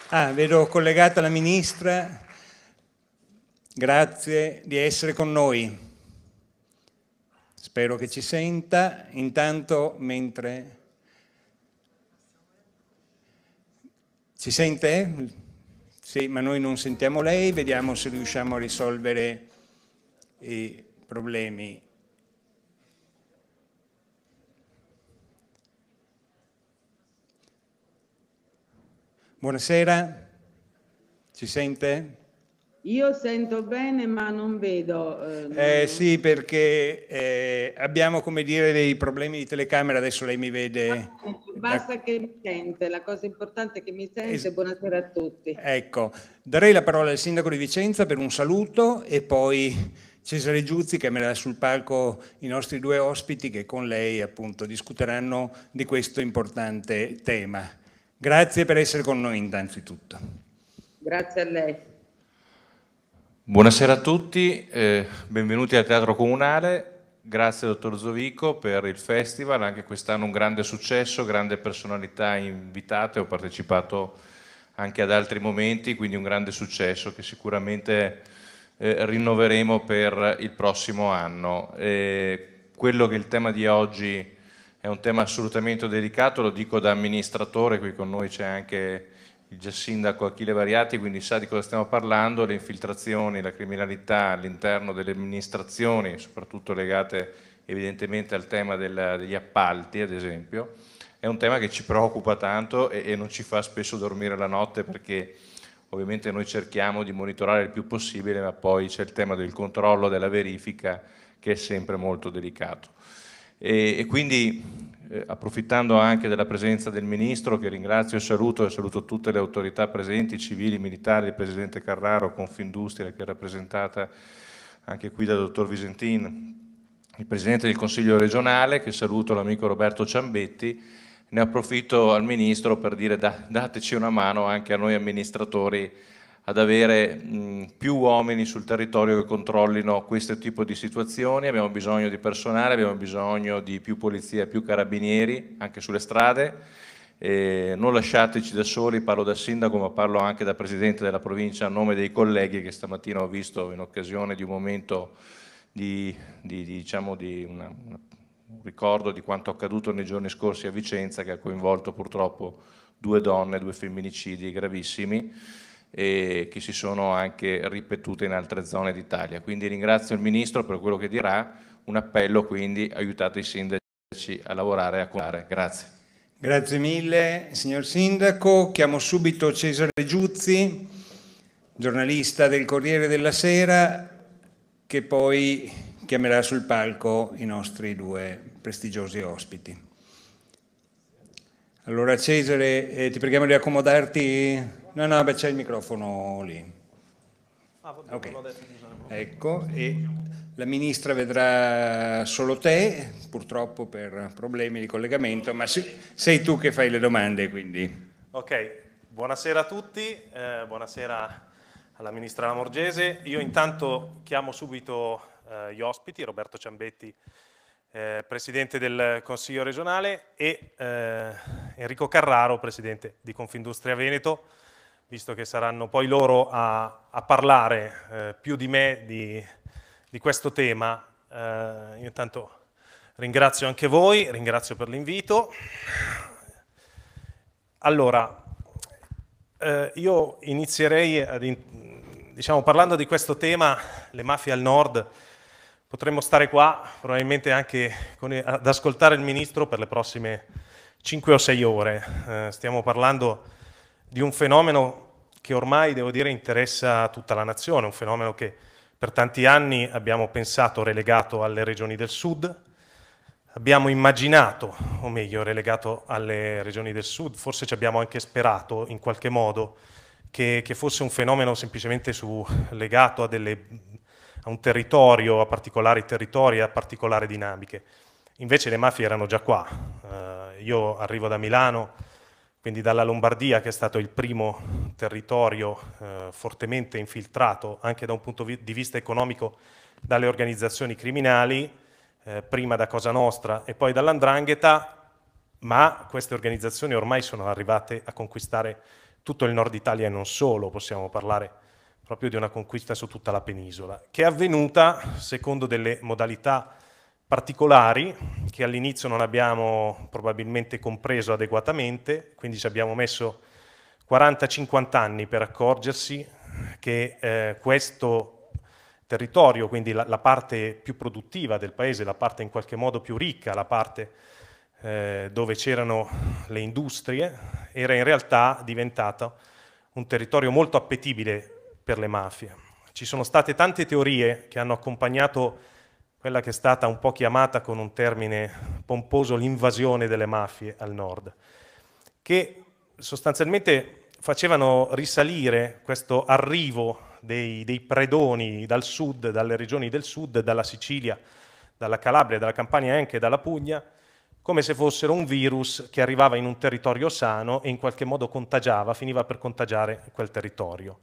Vedo collegata la Ministra. Grazie di essere con noi. Spero che ci senta. Intanto, mentre... Ci sente? Sì, ma noi non sentiamo lei. Vediamo se riusciamo a risolvere i problemi. Buonasera, ci sente? Io sento bene ma non vedo. Sì, perché abbiamo, come dire, dei problemi di telecamera, adesso lei mi vede. Basta che mi sente, la cosa importante è che mi sente. Buonasera a tutti. Ecco, darei la parola al Sindaco di Vicenza per un saluto e poi Cesare Giuzzi che metterà sul palco i nostri due ospiti che con lei appunto discuteranno di questo importante tema. Grazie per essere con noi innanzitutto. Grazie a lei. Buonasera a tutti, benvenuti al Teatro Comunale, grazie dottor Zovico per il festival, anche quest'anno un grande successo, grande personalità invitate, ho partecipato anche ad altri momenti, quindi un grande successo che sicuramente rinnoveremo per il prossimo anno. Quello che è il tema di oggi è un tema assolutamente delicato, lo dico da amministratore, qui con noi c'è anche il già sindaco Achille Variati, quindi sa di cosa stiamo parlando, le infiltrazioni, la criminalità all'interno delle amministrazioni, soprattutto legate evidentemente al tema degli appalti ad esempio, è un tema che ci preoccupa tanto e non ci fa spesso dormire la notte perché ovviamente noi cerchiamo di monitorare il più possibile, ma poi c'è il tema del controllo, della verifica che è sempre molto delicato. E quindi approfittando anche della presenza del Ministro, che ringrazio e saluto tutte le autorità presenti, civili, militari, il Presidente Carraro, Confindustria, che è rappresentata anche qui dal Dottor Visentin, il Presidente del Consiglio regionale, che saluto l'amico Roberto Ciambetti, ne approfitto al Ministro per dire dateci una mano anche a noi amministratori ad avere più uomini sul territorio che controllino questo tipo di situazioni. Abbiamo bisogno di personale, abbiamo bisogno di più polizia, più carabinieri anche sulle strade. Non lasciateci da soli, parlo da sindaco ma parlo anche da presidente della provincia a nome dei colleghi che stamattina ho visto in occasione di un momento un ricordo di quanto accaduto nei giorni scorsi a Vicenza, che ha coinvolto purtroppo 2 donne, 2 femminicidi gravissimi e che si sono anche ripetute in altre zone d'Italia. Quindi ringrazio il Ministro per quello che dirà, un appello quindi aiutate i sindaci a lavorare e a curare. Grazie. Grazie mille signor Sindaco, chiamo subito Cesare Giuzzi, giornalista del Corriere della Sera, che poi chiamerà sul palco i nostri 2 prestigiosi ospiti. Allora Cesare, ti preghiamo di accomodarti. No, beh, c'è il microfono lì. Okay. Ecco, e la Ministra vedrà solo te, purtroppo per problemi di collegamento, ma sei tu che fai le domande, quindi. Ok, buonasera a tutti, buonasera alla Ministra Lamorgese. Io intanto chiamo subito gli ospiti, Roberto Ciambetti, Presidente del Consiglio regionale, e Enrico Carraro, Presidente di Confindustria Veneto, visto che saranno poi loro a parlare più di me di questo tema. Io intanto ringrazio anche voi, ringrazio per l'invito. Allora, io inizierei parlando di questo tema, le mafie al nord. Potremmo stare qua probabilmente anche ad ascoltare il Ministro per le prossime 5 o 6 ore. Stiamo parlando di un fenomeno che ormai, devo dire, interessa tutta la nazione, un fenomeno che per tanti anni abbiamo pensato relegato alle regioni del sud, abbiamo immaginato, o meglio relegato alle regioni del sud, forse ci abbiamo anche sperato in qualche modo che fosse un fenomeno semplicemente legato a un territorio, a particolari territori, a particolari dinamiche. Invece le mafie erano già qua. Io arrivo da Milano, quindi dalla Lombardia, che è stato il primo territorio fortemente infiltrato anche da un punto di vista economico dalle organizzazioni criminali, prima da Cosa Nostra e poi dall''Ndrangheta, ma queste organizzazioni ormai sono arrivate a conquistare tutto il nord Italia e non solo, possiamo parlare proprio di una conquista su tutta la penisola, che è avvenuta secondo delle modalità particolari che all'inizio non abbiamo probabilmente compreso adeguatamente, quindi ci abbiamo messo 40-50 anni per accorgersi che questo territorio, quindi la parte più produttiva del paese, la parte in qualche modo più ricca, la parte dove c'erano le industrie, era in realtà diventato un territorio molto appetibile per le mafie. Ci sono state tante teorie che hanno accompagnato quella che è stata un po' chiamata con un termine pomposo l'invasione delle mafie al nord, che sostanzialmente facevano risalire questo arrivo dei predoni dal sud, dalle regioni del sud, dalla Sicilia, dalla Calabria, dalla Campania e anche dalla Puglia, come se fossero un virus che arrivava in un territorio sano e in qualche modo contagiava, finiva per contagiare quel territorio.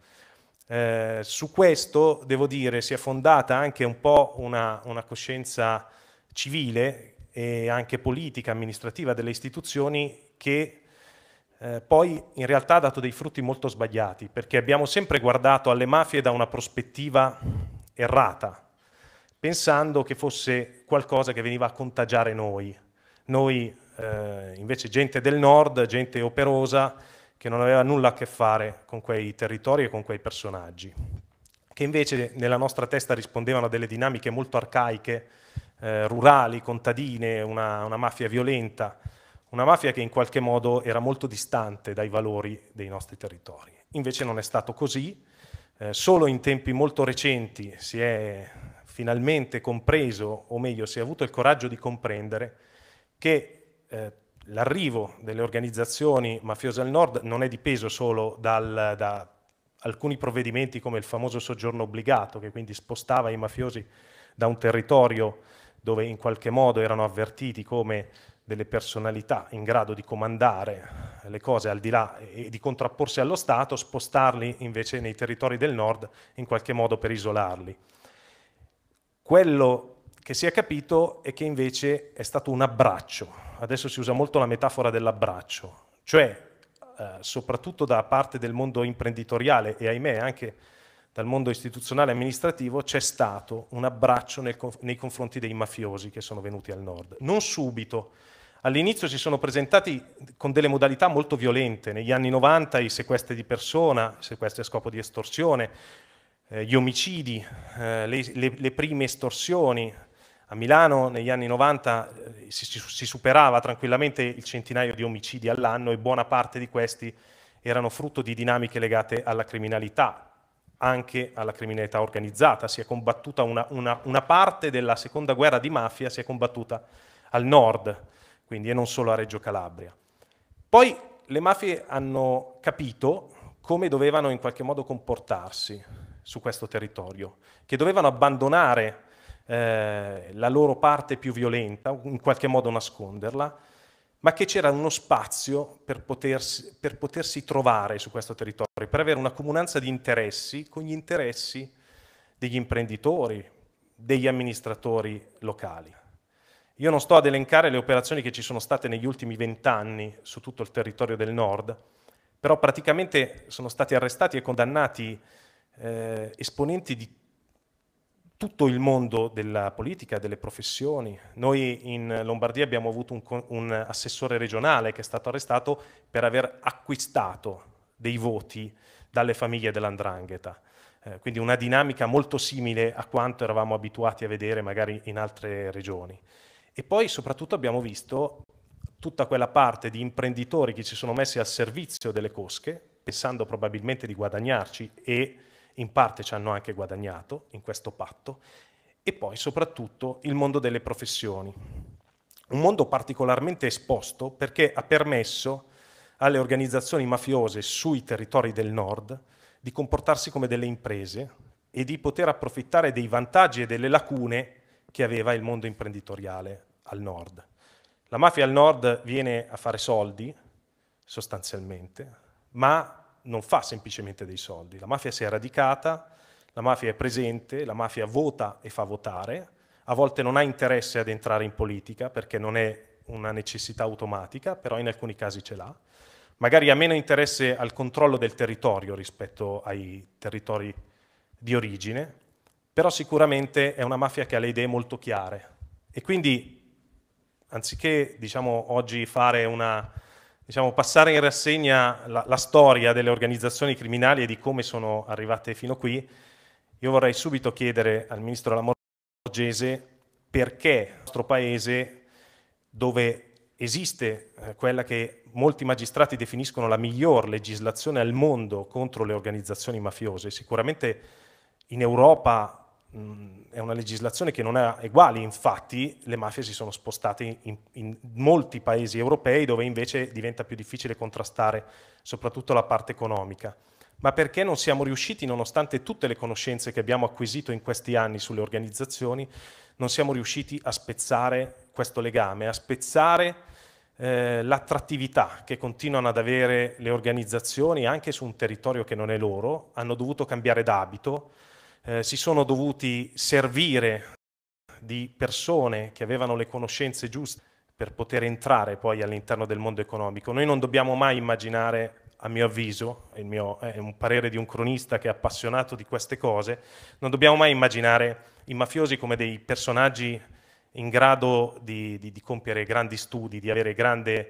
Su questo, devo dire, si è fondata anche un po' una coscienza civile e anche politica, amministrativa delle istituzioni che poi in realtà ha dato dei frutti molto sbagliati, perché abbiamo sempre guardato alle mafie da una prospettiva errata, pensando che fosse qualcosa che veniva a contagiare noi. Noi invece gente del nord, gente operosa, che non aveva nulla a che fare con quei territori e con quei personaggi, che invece nella nostra testa rispondevano a delle dinamiche molto arcaiche, rurali, contadine, una mafia violenta, una mafia che in qualche modo era molto distante dai valori dei nostri territori. Invece non è stato così, solo in tempi molto recenti si è finalmente compreso, o meglio si è avuto il coraggio di comprendere che l'arrivo delle organizzazioni mafiose al nord non è dipeso solo da alcuni provvedimenti come il famoso soggiorno obbligato, che quindi spostava i mafiosi da un territorio dove in qualche modo erano avvertiti come delle personalità in grado di comandare le cose al di là e di contrapporsi allo Stato, spostarli invece nei territori del nord in qualche modo per isolarli. Quello che si è capito è che invece è stato un abbraccio. Adesso si usa molto la metafora dell'abbraccio, cioè soprattutto da parte del mondo imprenditoriale e ahimè anche dal mondo istituzionale e amministrativo c'è stato un abbraccio nei confronti dei mafiosi che sono venuti al nord. Non subito. All'inizio si sono presentati con delle modalità molto violente. Negli anni 90 i sequestri di persona, sequestri a scopo di estorsione, gli omicidi, le prime estorsioni. A Milano negli anni 90 si superava tranquillamente il centinaio di omicidi all'anno e buona parte di questi erano frutto di dinamiche legate alla criminalità, anche alla criminalità organizzata. Si è combattuta una parte della seconda guerra di mafia, si è combattuta al nord, quindi e non solo a Reggio Calabria. Poi le mafie hanno capito come dovevano in qualche modo comportarsi su questo territorio, che dovevano abbandonare la loro parte più violenta, in qualche modo nasconderla, ma che c'era uno spazio per potersi trovare su questo territorio, per avere una comunanza di interessi con gli interessi degli imprenditori, degli amministratori locali. Io non sto ad elencare le operazioni che ci sono state negli ultimi 20 anni su tutto il territorio del nord, però praticamente sono stati arrestati e condannati esponenti di tutto il mondo della politica, delle professioni. Noi in Lombardia abbiamo avuto un assessore regionale che è stato arrestato per aver acquistato dei voti dalle famiglie dell''ndrangheta. Quindi una dinamica molto simile a quanto eravamo abituati a vedere magari in altre regioni. E poi soprattutto abbiamo visto tutta quella parte di imprenditori che si sono messi al servizio delle cosche, pensando probabilmente di guadagnarci e in parte ci hanno anche guadagnato in questo patto, e poi soprattutto il mondo delle professioni. Un mondo particolarmente esposto perché ha permesso alle organizzazioni mafiose sui territori del nord di comportarsi come delle imprese e di poter approfittare dei vantaggi e delle lacune che aveva il mondo imprenditoriale al nord. La mafia al nord viene a fare soldi, sostanzialmente, ma non fa semplicemente dei soldi. La mafia si è radicata, la mafia è presente, la mafia vota e fa votare, a volte non ha interesse ad entrare in politica perché non è una necessità automatica, però in alcuni casi ce l'ha. magari ha meno interesse al controllo del territorio rispetto ai territori di origine, però sicuramente è una mafia che ha le idee molto chiare e quindi anziché oggi fare passare in rassegna la storia delle organizzazioni criminali e di come sono arrivate fino qui, io vorrei subito chiedere al Ministro Lamorgese perché il nostro Paese, dove esiste quella che molti magistrati definiscono la miglior legislazione al mondo contro le organizzazioni mafiose, sicuramente in Europa è una legislazione che non ha eguali, infatti le mafie si sono spostate in molti paesi europei dove invece diventa più difficile contrastare soprattutto la parte economica. Ma perché non siamo riusciti, nonostante tutte le conoscenze che abbiamo acquisito in questi anni sulle organizzazioni, non siamo riusciti a spezzare questo legame, a spezzare l'attrattività che continuano ad avere le organizzazioni anche su un territorio che non è loro, hanno dovuto cambiare d'abito, si sono dovuti servire di persone che avevano le conoscenze giuste per poter entrare poi all'interno del mondo economico. Noi non dobbiamo mai immaginare, a mio avviso, è un parere di un cronista che è appassionato di queste cose, non dobbiamo mai immaginare i mafiosi come dei personaggi in grado di compiere grandi studi, di avere grande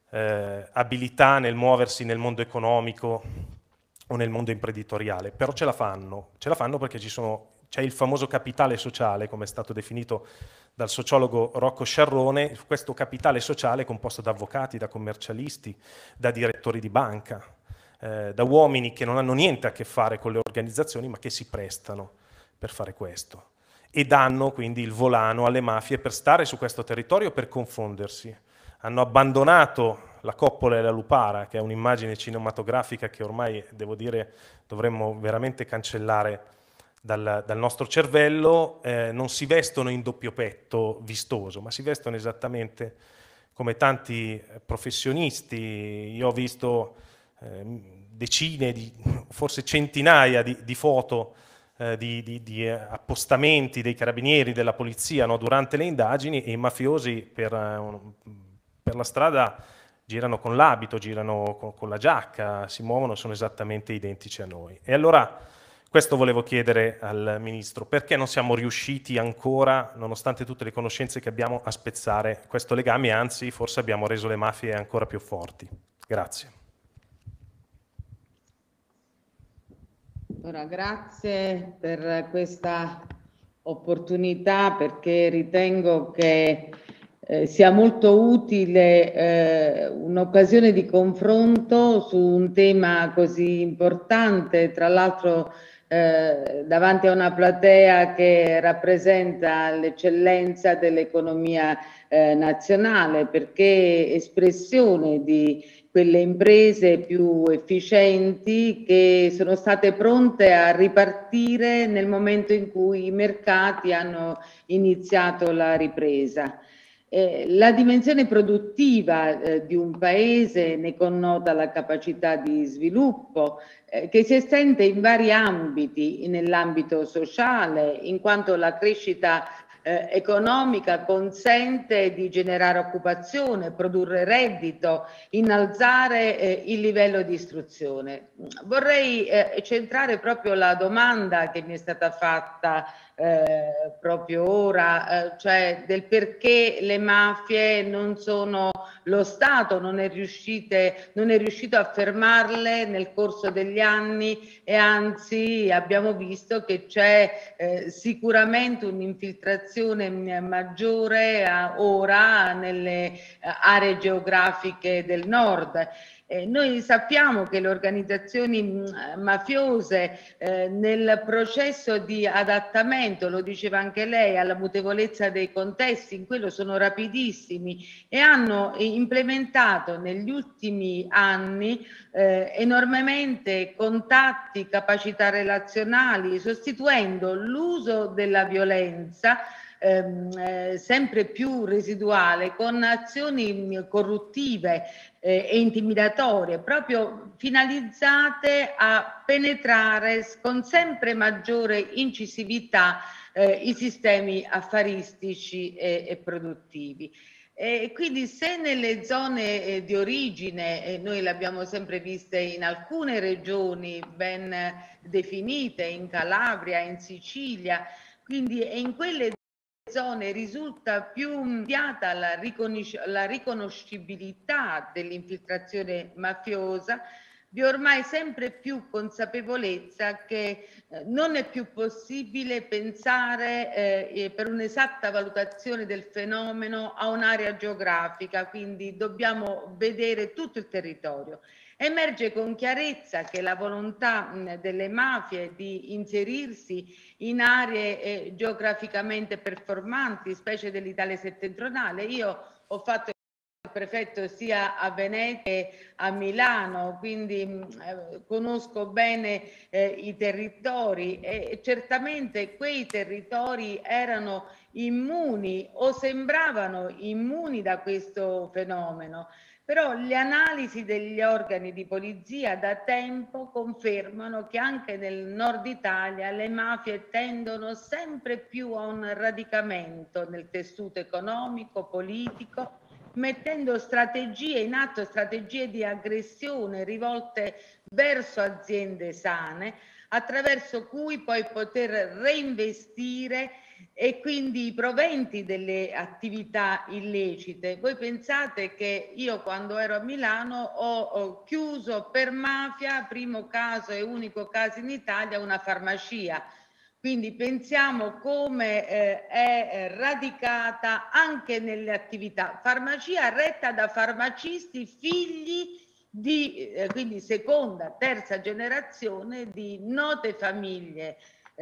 abilità nel muoversi nel mondo economico o nel mondo imprenditoriale, però ce la fanno perché c'è il famoso capitale sociale, come è stato definito dal sociologo Rocco Sciarrone. Questo capitale sociale è composto da avvocati, da commercialisti, da direttori di banca, da uomini che non hanno niente a che fare con le organizzazioni ma che si prestano per fare questo e danno quindi il volano alle mafie per stare su questo territorio, per confondersi. Hanno abbandonato la coppola e la lupara, che è un'immagine cinematografica che ormai, devo dire, dovremmo veramente cancellare dal nostro cervello. Non si vestono in doppio petto vistoso, ma si vestono esattamente come tanti professionisti. Io ho visto decine, forse centinaia di foto di appostamenti dei carabinieri, della polizia, no, durante le indagini, e i mafiosi per la strada girano con l'abito, girano con la giacca, si muovono, sono esattamente identici a noi. E allora questo volevo chiedere al Ministro: perché non siamo riusciti ancora, nonostante tutte le conoscenze che abbiamo, a spezzare questo legame, anzi forse abbiamo reso le mafie ancora più forti? Grazie. Ora, grazie per questa opportunità, perché ritengo che sia molto utile un'occasione di confronto su un tema così importante, tra l'altro davanti a una platea che rappresenta l'eccellenza dell'economia nazionale, perché espressione di quelle imprese più efficienti che sono state pronte a ripartire nel momento in cui i mercati hanno iniziato la ripresa. La dimensione produttiva di un paese ne connota la capacità di sviluppo che si estende in vari ambiti, nell'ambito sociale, in quanto la crescita economica consente di generare occupazione, produrre reddito, innalzare il livello di istruzione. Vorrei centrare proprio la domanda che mi è stata fatta proprio ora, cioè del perché le mafie non sono, lo Stato non è riuscito a fermarle nel corso degli anni, e anzi abbiamo visto che c'è sicuramente un'infiltrazione maggiore ora nelle aree geografiche del nord. Noi sappiamo che le organizzazioni mafiose nel processo di adattamento, lo diceva anche lei, alla mutevolezza dei contesti, in quello sono rapidissimi e hanno implementato negli ultimi anni enormemente contatti, capacità relazionali, sostituendo l'uso della violenza sempre più residuale con azioni corruttive e intimidatorie, proprio finalizzate a penetrare con sempre maggiore incisività i sistemi affaristici e produttivi. E quindi se nelle zone di origine, noi le abbiamo sempre viste in alcune regioni ben definite, in Calabria, in Sicilia, quindi in quelle zone risulta più immediata la riconoscibilità dell'infiltrazione mafiosa, vi è ormai sempre più consapevolezza che non è più possibile pensare per un'esatta valutazione del fenomeno a un'area geografica, quindi dobbiamo vedere tutto il territorio. Emerge con chiarezza che la volontà delle mafie di inserirsi in aree geograficamente performanti, specie dell'Italia settentrionale. Io ho fatto il prefetto sia a Venezia che a Milano, quindi conosco bene i territori e certamente quei territori erano immuni o sembravano immuni da questo fenomeno. Però le analisi degli organi di polizia da tempo confermano che anche nel nord Italia le mafie tendono sempre più a un radicamento nel tessuto economico, politico, mettendo in atto strategie di aggressione rivolte verso aziende sane, attraverso cui poi poter reinvestire e quindi i proventi delle attività illecite. Voi pensate che io quando ero a Milano ho chiuso per mafia, primo caso e unico caso in Italia, una farmacia. Quindi pensiamo come è radicata anche nelle attività. Farmacia retta da farmacisti figli di, quindi seconda, terza generazione di note famiglie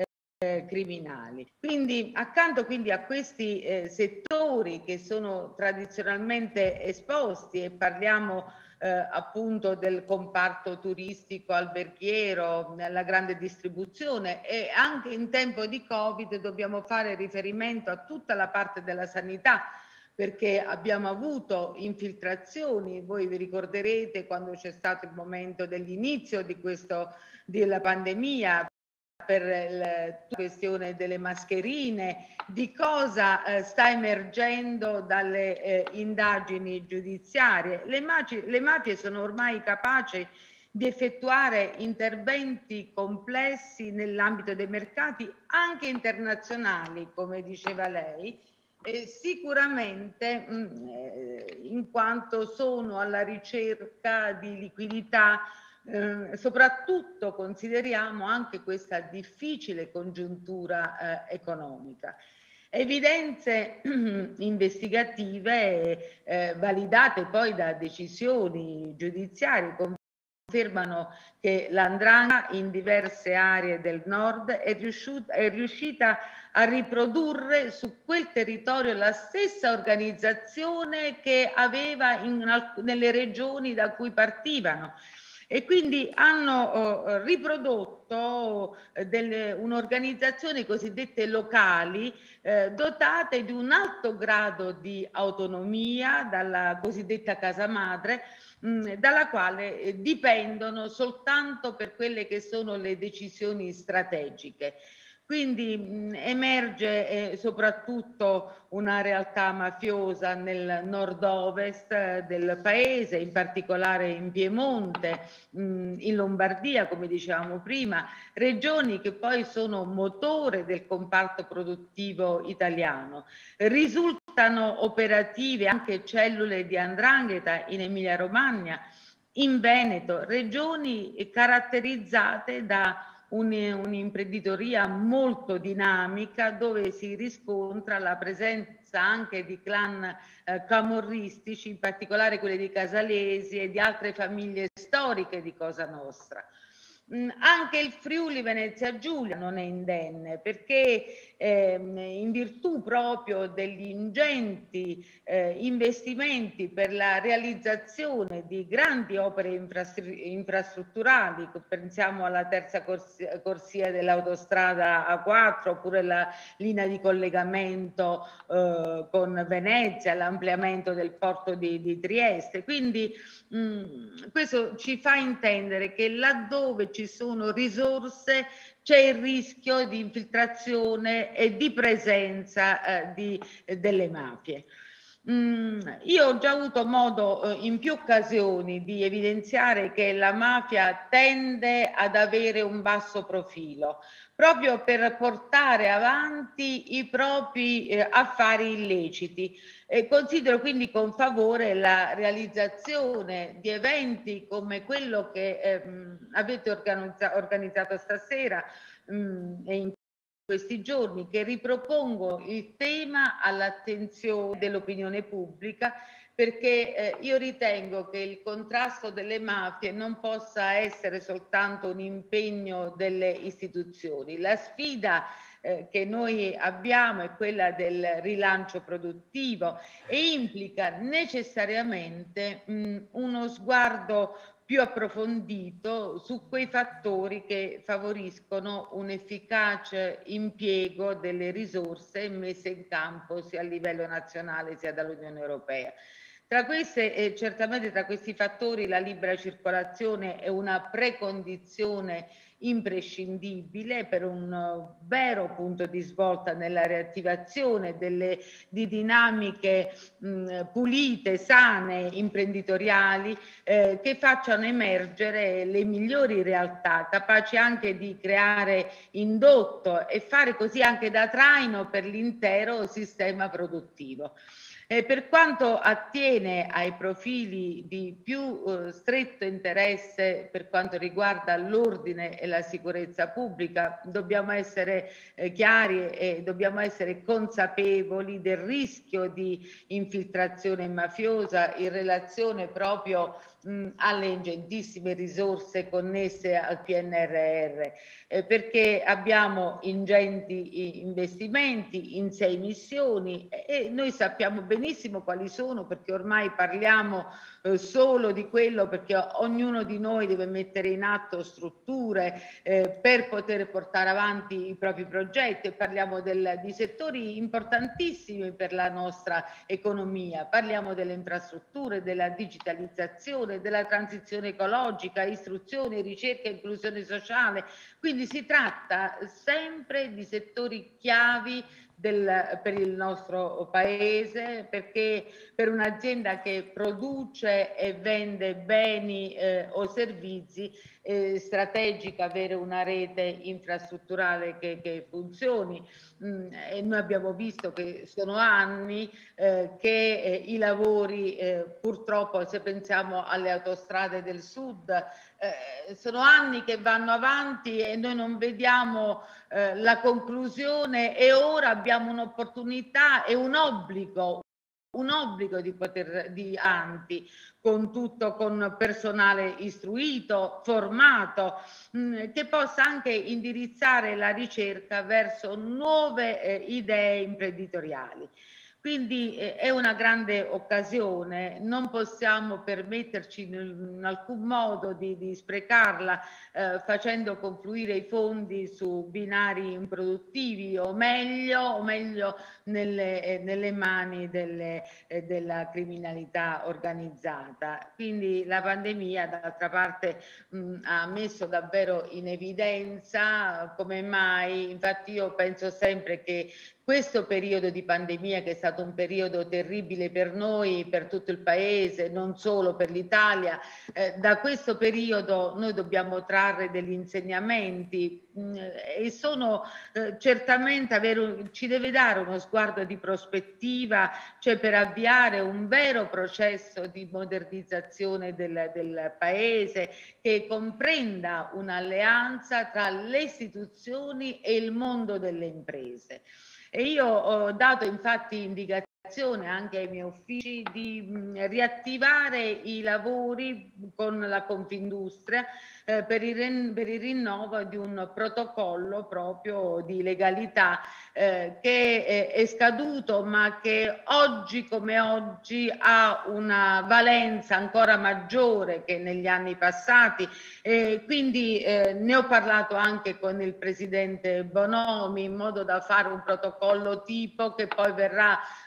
criminali. Quindi accanto quindi a questi settori che sono tradizionalmente esposti, e parliamo appunto del comparto turistico, alberghiero, la grande distribuzione, e anche in tempo di Covid dobbiamo fare riferimento a tutta la parte della sanità, perché abbiamo avuto infiltrazioni. Voi vi ricorderete quando c'è stato il momento dell'inizio della pandemia, per la questione delle mascherine, di cosa sta emergendo dalle indagini giudiziarie. Le mafie sono ormai capaci di effettuare interventi complessi nell'ambito dei mercati anche internazionali, come diceva lei, sicuramente in quanto sono alla ricerca di liquidità. Soprattutto consideriamo anche questa difficile congiuntura economica. Evidenze investigative validate poi da decisioni giudiziarie confermano che l''ndrangheta in diverse aree del nord è riuscita a riprodurre su quel territorio la stessa organizzazione che aveva nelle regioni da cui partivano. E quindi hanno riprodotto un'organizzazione cosiddette locali, dotate di un alto grado di autonomia dalla cosiddetta casa madre, dalla quale dipendono soltanto per quelle che sono le decisioni strategiche. Quindi emerge soprattutto una realtà mafiosa nel nord-ovest del paese, in particolare in Piemonte, in Lombardia, come dicevamo prima, regioni che poi sono motore del comparto produttivo italiano. Risultano operative anche cellule di 'ndrangheta in Emilia-Romagna, in Veneto, regioni caratterizzate da un'imprenditoria molto dinamica, dove si riscontra la presenza anche di clan camorristici, in particolare quelli di Casalesi e di altre famiglie storiche di Cosa Nostra. Anche il Friuli Venezia Giulia non è indenne, perché in virtù proprio degli ingenti investimenti per la realizzazione di grandi opere infrastrutturali, pensiamo alla terza corsia dell'autostrada A4 oppure la linea di collegamento con Venezia, l'ampliamento del porto di Trieste. Quindi questo ci fa intendere che laddove ci sono risorse c'è il rischio di infiltrazione e di presenza delle mafie. Io ho già avuto modo in più occasioni di evidenziare che la mafia tende ad avere un basso profilo, proprio per portare avanti i propri affari illeciti. Considero quindi con favore la realizzazione di eventi come quello che avete organizzato stasera e in questi giorni, che ripropongo il tema all'attenzione dell'opinione pubblica, perché io ritengo che il contrasto delle mafie non possa essere soltanto un impegno delle istituzioni. La sfida che noi abbiamo è quella del rilancio produttivo e implica necessariamente uno sguardo più approfondito su quei fattori che favoriscono un efficace impiego delle risorse messe in campo sia a livello nazionale sia dall'Unione Europea. Tra queste, certamente tra questi fattori la libera circolazione è una precondizione imprescindibile per un vero punto di svolta nella riattivazione di dinamiche pulite, sane, imprenditoriali che facciano emergere le migliori realtà, capaci anche di creare indotto e fare così anche da traino per l'intero sistema produttivo. Per quanto attiene ai profili di più stretto interesse per quanto riguarda l'ordine e la sicurezza pubblica, dobbiamo essere chiari e dobbiamo essere consapevoli del rischio di infiltrazione mafiosa in relazione proprio alle ingentissime risorse connesse al PNRR, perché abbiamo ingenti investimenti in 6 missioni e noi sappiamo benissimo quali sono, perché ormai parliamo solo di quello, perché ognuno di noi deve mettere in atto strutture per poter portare avanti i propri progetti, e parliamo di settori importantissimi per la nostra economia, parliamo delle infrastrutture, della digitalizzazione, della transizione ecologica, istruzione, ricerca e inclusione sociale. Quindi si tratta sempre di settori chiavi per il nostro paese, perché per un'azienda che produce e vende beni o servizi è strategica avere una rete infrastrutturale che funzioni. E noi abbiamo visto che sono anni che i lavori purtroppo, se pensiamo alle autostrade del sud, sono anni che vanno avanti e noi non vediamo la conclusione, e ora abbiamo un'opportunità e un obbligo di poter di avanti con personale istruito, formato, che possa anche indirizzare la ricerca verso nuove idee imprenditoriali. Quindi è una grande occasione, non possiamo permetterci in alcun modo di sprecarla facendo confluire i fondi su binari improduttivi o meglio nelle mani della criminalità organizzata. Quindi la pandemia d'altra parte ha messo davvero in evidenza come mai, infatti io penso sempre che questo periodo di pandemia, che è stato un periodo terribile per noi, per tutto il paese, non solo per l'Italia, da questo periodo noi dobbiamo trarre degli insegnamenti e sono certamente ci deve dare uno sguardo di prospettiva, cioè per avviare un vero processo di modernizzazione del paese che comprenda un'alleanza tra le istituzioni e il mondo delle imprese. E io ho dato infatti indicazione anche ai miei uffici di riattivare i lavori con la Confindustria per il rinnovo di un protocollo proprio di legalità che è scaduto, ma che oggi come oggi ha una valenza ancora maggiore che negli anni passati. Quindi ne ho parlato anche con il presidente Bonomi in modo da fare un protocollo tipo che poi verrà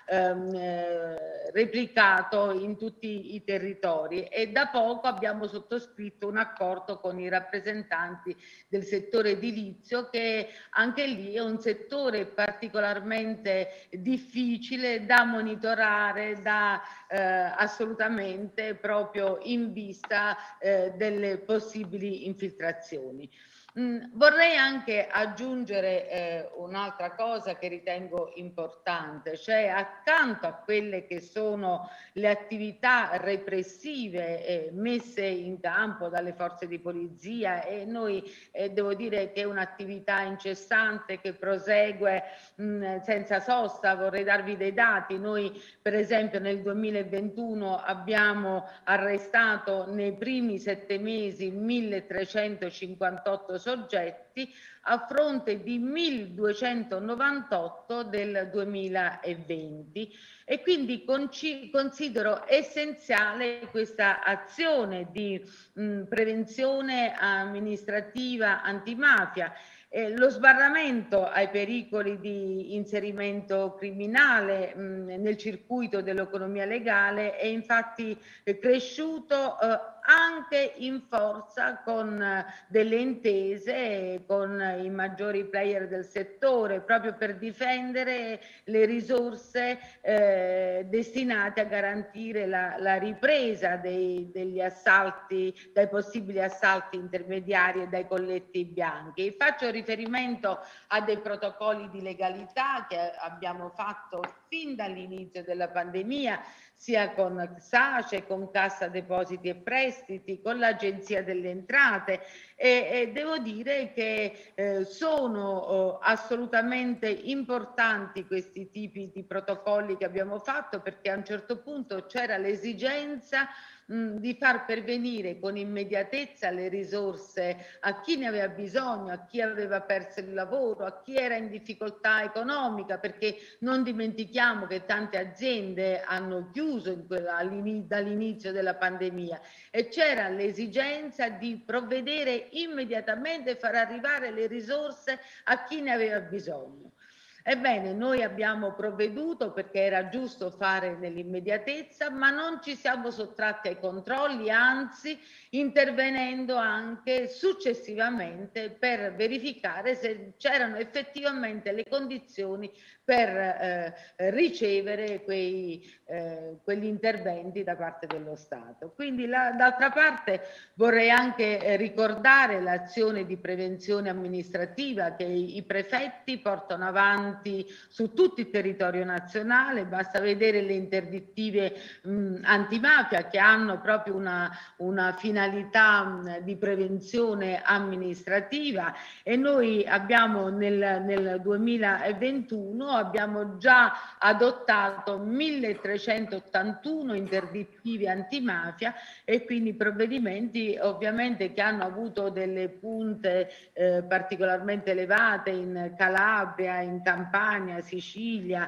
replicato in tutti i territori, e da poco abbiamo sottoscritto un accordo con i rappresentanti del settore edilizio, che anche lì è un settore particolarmente difficile da monitorare, da assolutamente proprio in vista delle possibili infiltrazioni. Vorrei anche aggiungere un'altra cosa che ritengo importante, cioè accanto a quelle che sono le attività repressive messe in campo dalle forze di polizia, e noi devo dire che è un'attività incessante che prosegue senza sosta. Vorrei darvi dei dati: noi per esempio nel 2021 abbiamo arrestato nei primi 7 mesi 1358 soggetti, a fronte di 1298 del 2020, e quindi considero essenziale questa azione di prevenzione amministrativa antimafia. Lo sbarramento ai pericoli di inserimento criminale nel circuito dell'economia legale è infatti cresciuto anche in forza con delle intese con i maggiori player del settore, proprio per difendere le risorse destinate a garantire la ripresa degli assalti, dai possibili assalti intermediari e dai colletti bianchi. Faccio riferimento a dei protocolli di legalità che abbiamo fatto fin dall'inizio della pandemia, sia con SACE, con Cassa Depositi e Prestiti, con l'Agenzia delle Entrate, e devo dire che sono assolutamente importanti questi tipi di protocolli che abbiamo fatto, perché a un certo punto c'era l'esigenza di far pervenire con immediatezza le risorse a chi ne aveva bisogno, a chi aveva perso il lavoro, a chi era in difficoltà economica, perché non dimentichiamo che tante aziende hanno chiuso dall'inizio della pandemia, e c'era l'esigenza di provvedere immediatamente e far arrivare le risorse a chi ne aveva bisogno. Ebbene, noi abbiamo provveduto perché era giusto fare nell'immediatezza, ma non ci siamo sottratti ai controlli, anzi intervenendo anche successivamente per verificare se c'erano effettivamente le condizioni per ricevere quegli interventi da parte dello Stato. Quindi d'altra parte vorrei anche ricordare l'azione di prevenzione amministrativa che i prefetti portano avanti su tutto il territorio nazionale. Basta vedere le interdittive antimafia, che hanno proprio una finalità di prevenzione amministrativa, e noi abbiamo nel 2021 abbiamo già adottato 1381 interdittive antimafia, e quindi provvedimenti ovviamente che hanno avuto delle punte particolarmente elevate in Calabria, in Campania, Sicilia,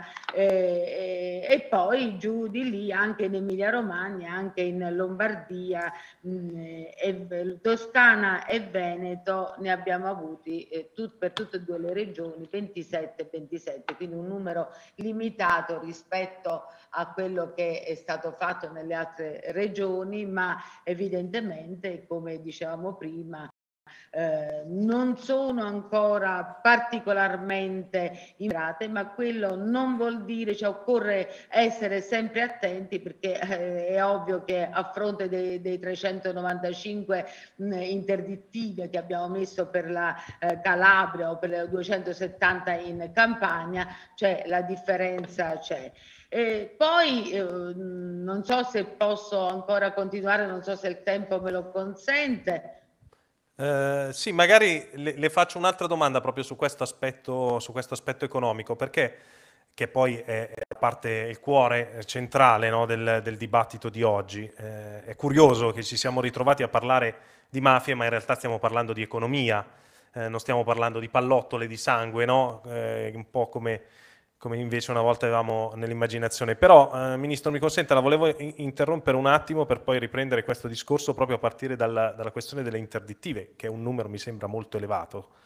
e poi giù di lì anche in Emilia Romagna, anche in Lombardia, Toscana e Veneto ne abbiamo avuti per tutte e due le regioni 27 e 27, quindi un numero limitato rispetto a quello che è stato fatto nelle altre regioni, ma evidentemente, come dicevamo prima, non sono ancora particolarmente immirate, ma quello non vuol dire, cioè occorre essere sempre attenti, perché è ovvio che a fronte dei 395 interdittive che abbiamo messo per la Calabria o per le 270 in Campania, cioè la differenza c'è. E poi non so se posso ancora continuare, non so se il tempo me lo consente. Sì, magari le faccio un'altra domanda proprio su questo aspetto economico, perché che poi è a parte il cuore centrale, no, del dibattito di oggi. È curioso che ci siamo ritrovati a parlare di mafia, ma in realtà stiamo parlando di economia, non stiamo parlando di pallottole di sangue, no? Un po' come invece una volta avevamo nell'immaginazione. Però, Ministro, mi consenta, la volevo interrompere un attimo per poi riprendere questo discorso proprio a partire dalla questione delle interdittive, che è un numero, mi sembra, molto elevato.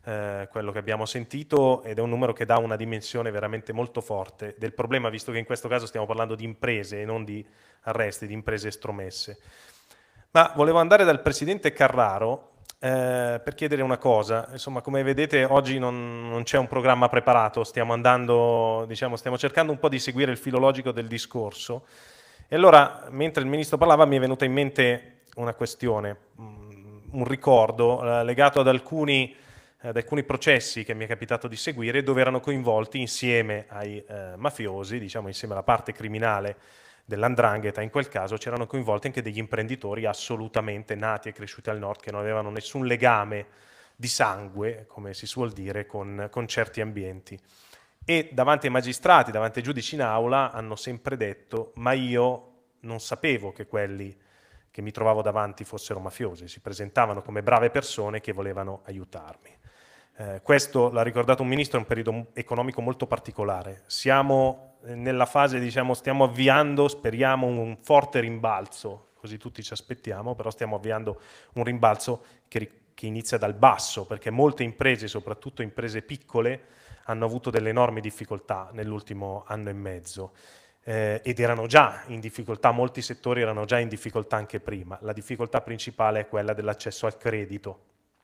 quello che abbiamo sentito, ed è un numero che dà una dimensione veramente molto forte del problema, visto che in questo caso stiamo parlando di imprese e non di arresti, di imprese estromesse. Ma volevo andare dal Presidente Carraro per chiedere una cosa. Insomma, come vedete oggi non c'è un programma preparato, stiamo andando, diciamo, stiamo cercando un po' di seguire il filo logico del discorso. E allora, mentre il Ministro parlava, mi è venuta in mente una questione, un ricordo legato ad alcuni processi che mi è capitato di seguire, dove erano coinvolti insieme ai mafiosi, diciamo insieme alla parte criminale dell''ndrangheta, in quel caso c'erano coinvolti anche degli imprenditori assolutamente nati e cresciuti al nord, che non avevano nessun legame di sangue, come si suol dire, con certi ambienti. E davanti ai magistrati, davanti ai giudici in aula, hanno sempre detto: ma io non sapevo che quelli che mi trovavo davanti fossero mafiosi, si presentavano come brave persone che volevano aiutarmi. Questo, l'ha ricordato un ministro, è un periodo economico molto particolare. Siamo nella fase, diciamo, stiamo avviando, speriamo, un forte rimbalzo, così tutti ci aspettiamo, però stiamo avviando un rimbalzo che inizia dal basso, perché molte imprese, soprattutto imprese piccole, hanno avuto delle enormi difficoltà nell'ultimo anno e mezzo. Ed erano già in difficoltà, molti settori erano già in difficoltà anche prima. La difficoltà principale è quella dell'accesso al credito,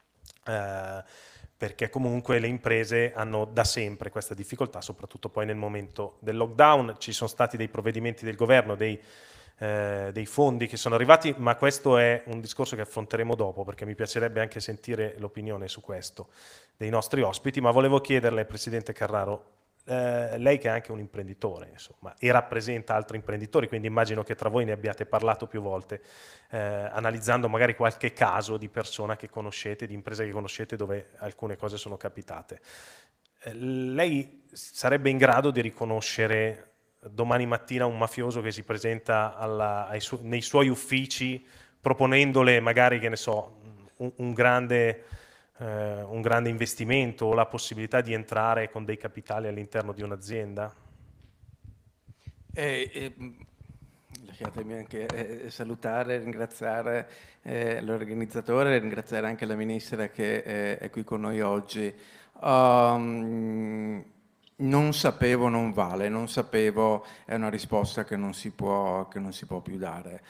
perché comunque le imprese hanno da sempre questa difficoltà, soprattutto poi nel momento del lockdown. Ci sono stati dei provvedimenti del governo, dei fondi che sono arrivati, ma questo è un discorso che affronteremo dopo, perché mi piacerebbe anche sentire l'opinione su questo dei nostri ospiti. Ma volevo chiederle, Presidente Carraro, lei che è anche un imprenditore, insomma, e rappresenta altri imprenditori, quindi immagino che tra voi ne abbiate parlato più volte, analizzando magari qualche caso di persona che conoscete, di impresa che conoscete dove alcune cose sono capitate. Lei sarebbe in grado di riconoscere domani mattina un mafioso che si presenta nei suoi uffici proponendole magari, che ne so, un grande investimento o la possibilità di entrare con dei capitali all'interno di un'azienda? Lasciatemi anche salutare, ringraziare l'organizzatore, ringraziare anche la Ministra che è qui con noi oggi. Non sapevo non vale, non sapevo è una risposta che non si può più dare.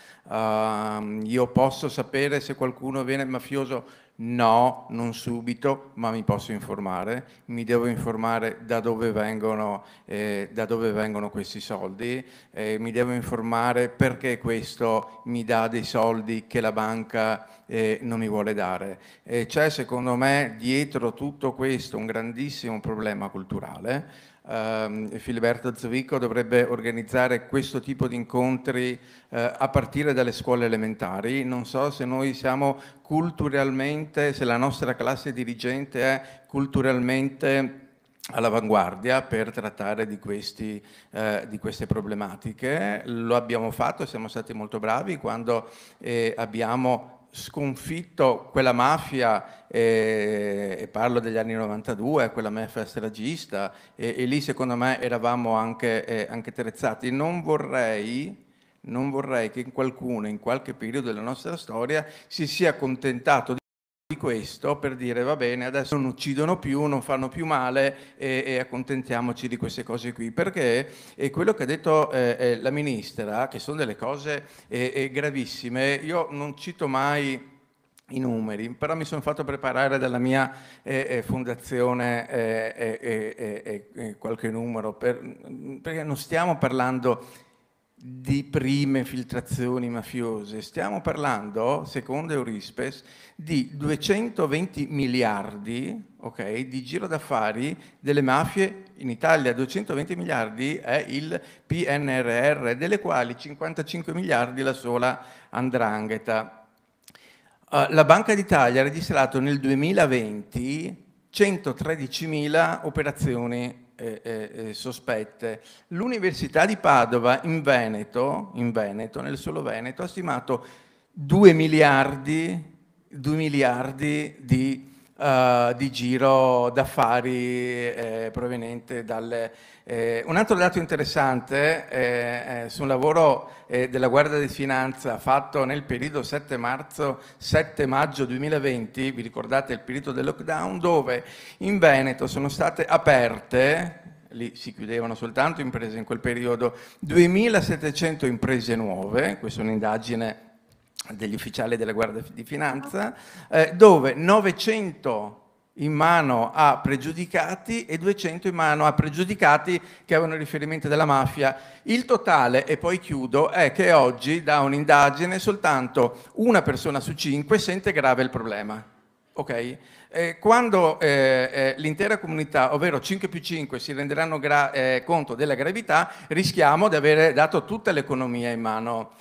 Io posso sapere se qualcuno viene mafioso? No, non subito, ma mi posso informare. Mi devo informare da dove vengono questi soldi, mi devo informare perché questo mi dà dei soldi che la banca non mi vuole dare. C'è, secondo me, dietro tutto questo un grandissimo problema culturale. Filiberto Zovico dovrebbe organizzare questo tipo di incontri a partire dalle scuole elementari. Non so se noi siamo culturalmente, se la nostra classe dirigente è culturalmente all'avanguardia per trattare di queste problematiche. Lo abbiamo fatto, siamo stati molto bravi quando abbiamo sconfitto quella mafia, e parlo degli anni 92, quella mafia stragista, e lì secondo me eravamo anche attrezzati. Non vorrei che qualcuno in qualche periodo della nostra storia si sia accontentato di questo per dire: va bene, adesso non uccidono più, non fanno più male e accontentiamoci di queste cose qui, perché è quello che ha detto la Ministra, che sono delle cose gravissime. Io non cito mai i numeri, però mi sono fatto preparare dalla mia fondazione qualche numero, perché non stiamo parlando di prime filtrazioni mafiose, stiamo parlando, secondo Eurispes, di 220 miliardi, okay, di giro d'affari delle mafie in Italia. 220 miliardi è il PNRR, delle quali 55 miliardi la sola 'ndrangheta. La Banca d'Italia ha registrato nel 2020 113.000 operazioni sospette. L'Università di Padova in Veneto, nel solo Veneto, ha stimato 2 miliardi di di giro d'affari proveniente dalle... un altro dato interessante su un lavoro della Guardia di Finanza fatto nel periodo 7 maggio 2020, vi ricordate il periodo del lockdown, dove in Veneto sono state aperte, lì si chiudevano soltanto imprese in quel periodo, 2700 imprese nuove, questa è un'indagine degli ufficiali della Guardia di Finanza, dove 900 in mano a pregiudicati e 200 in mano a pregiudicati che avevano riferimento della mafia. Il totale, e poi chiudo, è che oggi da un'indagine soltanto una persona su 5 sente grave il problema. Ok? Quando l'intera comunità, ovvero 5 più 5, si renderanno conto della gravità, rischiamo di avere dato tutta l'economia in mano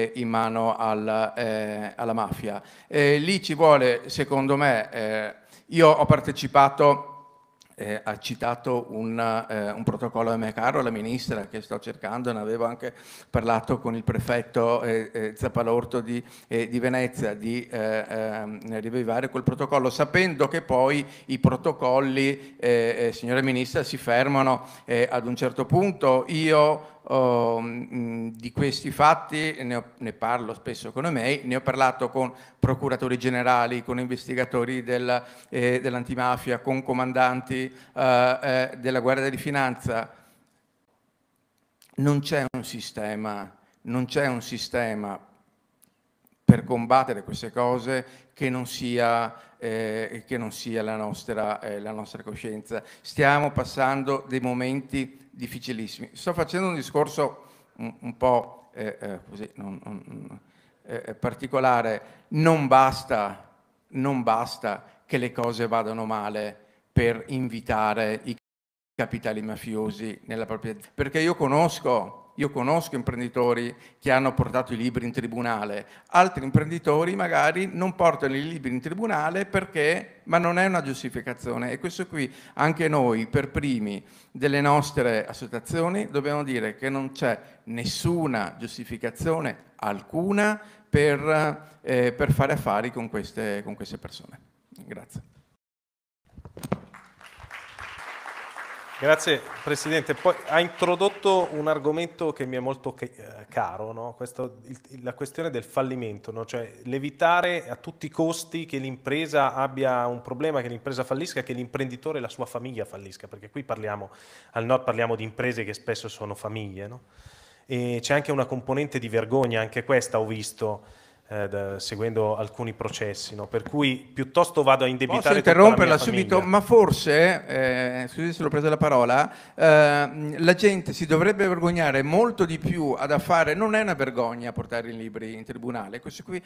alla mafia. Lì ci vuole, secondo me, io ho partecipato, ha citato un protocollo a me caro, la ministra, che sto cercando, ne avevo anche parlato con il prefetto Zappalorto di Venezia, di rivivare quel protocollo, sapendo che poi i protocolli, signora ministra, si fermano ad un certo punto. Io di questi fatti ne parlo spesso con EMEI, ne ho parlato con procuratori generali, con investigatori dell'antimafia, con comandanti della Guardia di Finanza. Non c'è un sistema per combattere queste cose che non sia la nostra coscienza. Stiamo passando dei momenti difficilissimi. Sto facendo un discorso un po' così, particolare. Non basta che le cose vadano male per invitare i capitali mafiosi nella propria... Perché io conosco imprenditori che hanno portato i libri in tribunale, altri imprenditori magari non portano i libri in tribunale ma non è una giustificazione, e questo qui anche noi per primi delle nostre associazioni dobbiamo dire che non c'è nessuna giustificazione alcuna per fare affari con queste persone. Grazie. Grazie Presidente. Poi ha introdotto un argomento che mi è molto caro, no? La questione del fallimento, no? Cioè l'evitare a tutti i costi che l'impresa abbia un problema, che l'impresa fallisca, che l'imprenditore e la sua famiglia fallisca, perché qui al nord parliamo di imprese che spesso sono famiglie, no? E c'è anche una componente di vergogna, anche questa ho visto, seguendo alcuni processi, no? Per cui piuttosto vado a indebitare. Posso interromperla subito? Ma forse, scusi se l'ho presa la parola, la gente si dovrebbe vergognare molto di più ad affare. Non è una vergogna portare i libri in tribunale, questo qui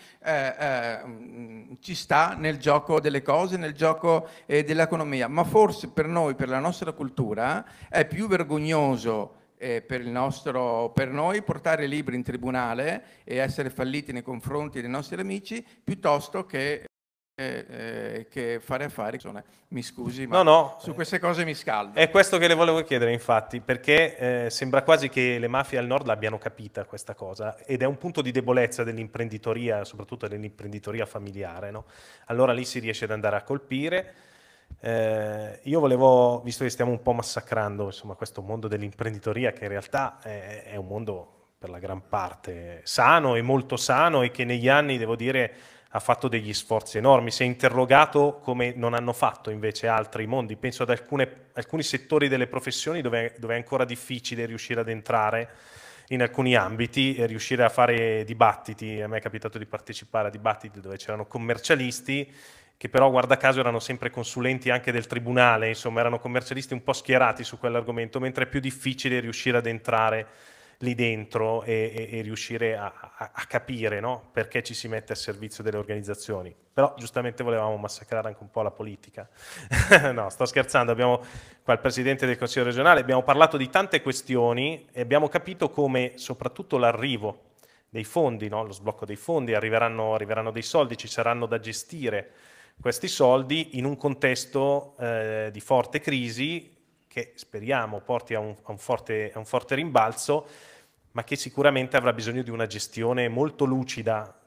ci sta nel gioco delle cose, nel gioco dell'economia, ma forse per noi, per la nostra cultura, è più vergognoso per noi portare libri in tribunale e essere falliti nei confronti dei nostri amici, piuttosto che fare affari. Mi scusi, ma su queste cose mi scaldo. È questo che le volevo chiedere, infatti, perché sembra quasi che le mafie al nord l'abbiano capita questa cosa, ed è un punto di debolezza dell'imprenditoria, soprattutto dell'imprenditoria familiare, no? Allora lì si riesce ad andare a colpire. Io volevo, visto che stiamo un po' massacrando questo mondo dell'imprenditoria, che in realtà è un mondo per la gran parte sano e molto sano, e che negli anni, devo dire, ha fatto degli sforzi enormi, si è interrogato come non hanno fatto invece altri mondi. Penso ad alcuni settori delle professioni dove è ancora difficile riuscire ad entrare in alcuni ambiti e riuscire a fare dibattiti. A me è capitato di partecipare a dibattiti dove c'erano commercialisti che però, guarda caso, erano sempre consulenti anche del tribunale, insomma erano commercialisti un po' schierati su quell'argomento, mentre è più difficile riuscire ad entrare lì dentro e riuscire a capire, no? Perché ci si mette a servizio delle organizzazioni. Però giustamente volevamo massacrare anche un po' la politica. No, sto scherzando, abbiamo qua il Presidente del Consiglio regionale, abbiamo parlato di tante questioni e abbiamo capito come soprattutto l'arrivo dei fondi, no? Lo sblocco dei fondi, arriveranno dei soldi, ci saranno da gestire questi soldi in un contesto di forte crisi, che speriamo porti a un forte rimbalzo, ma che sicuramente avrà bisogno di una gestione molto lucida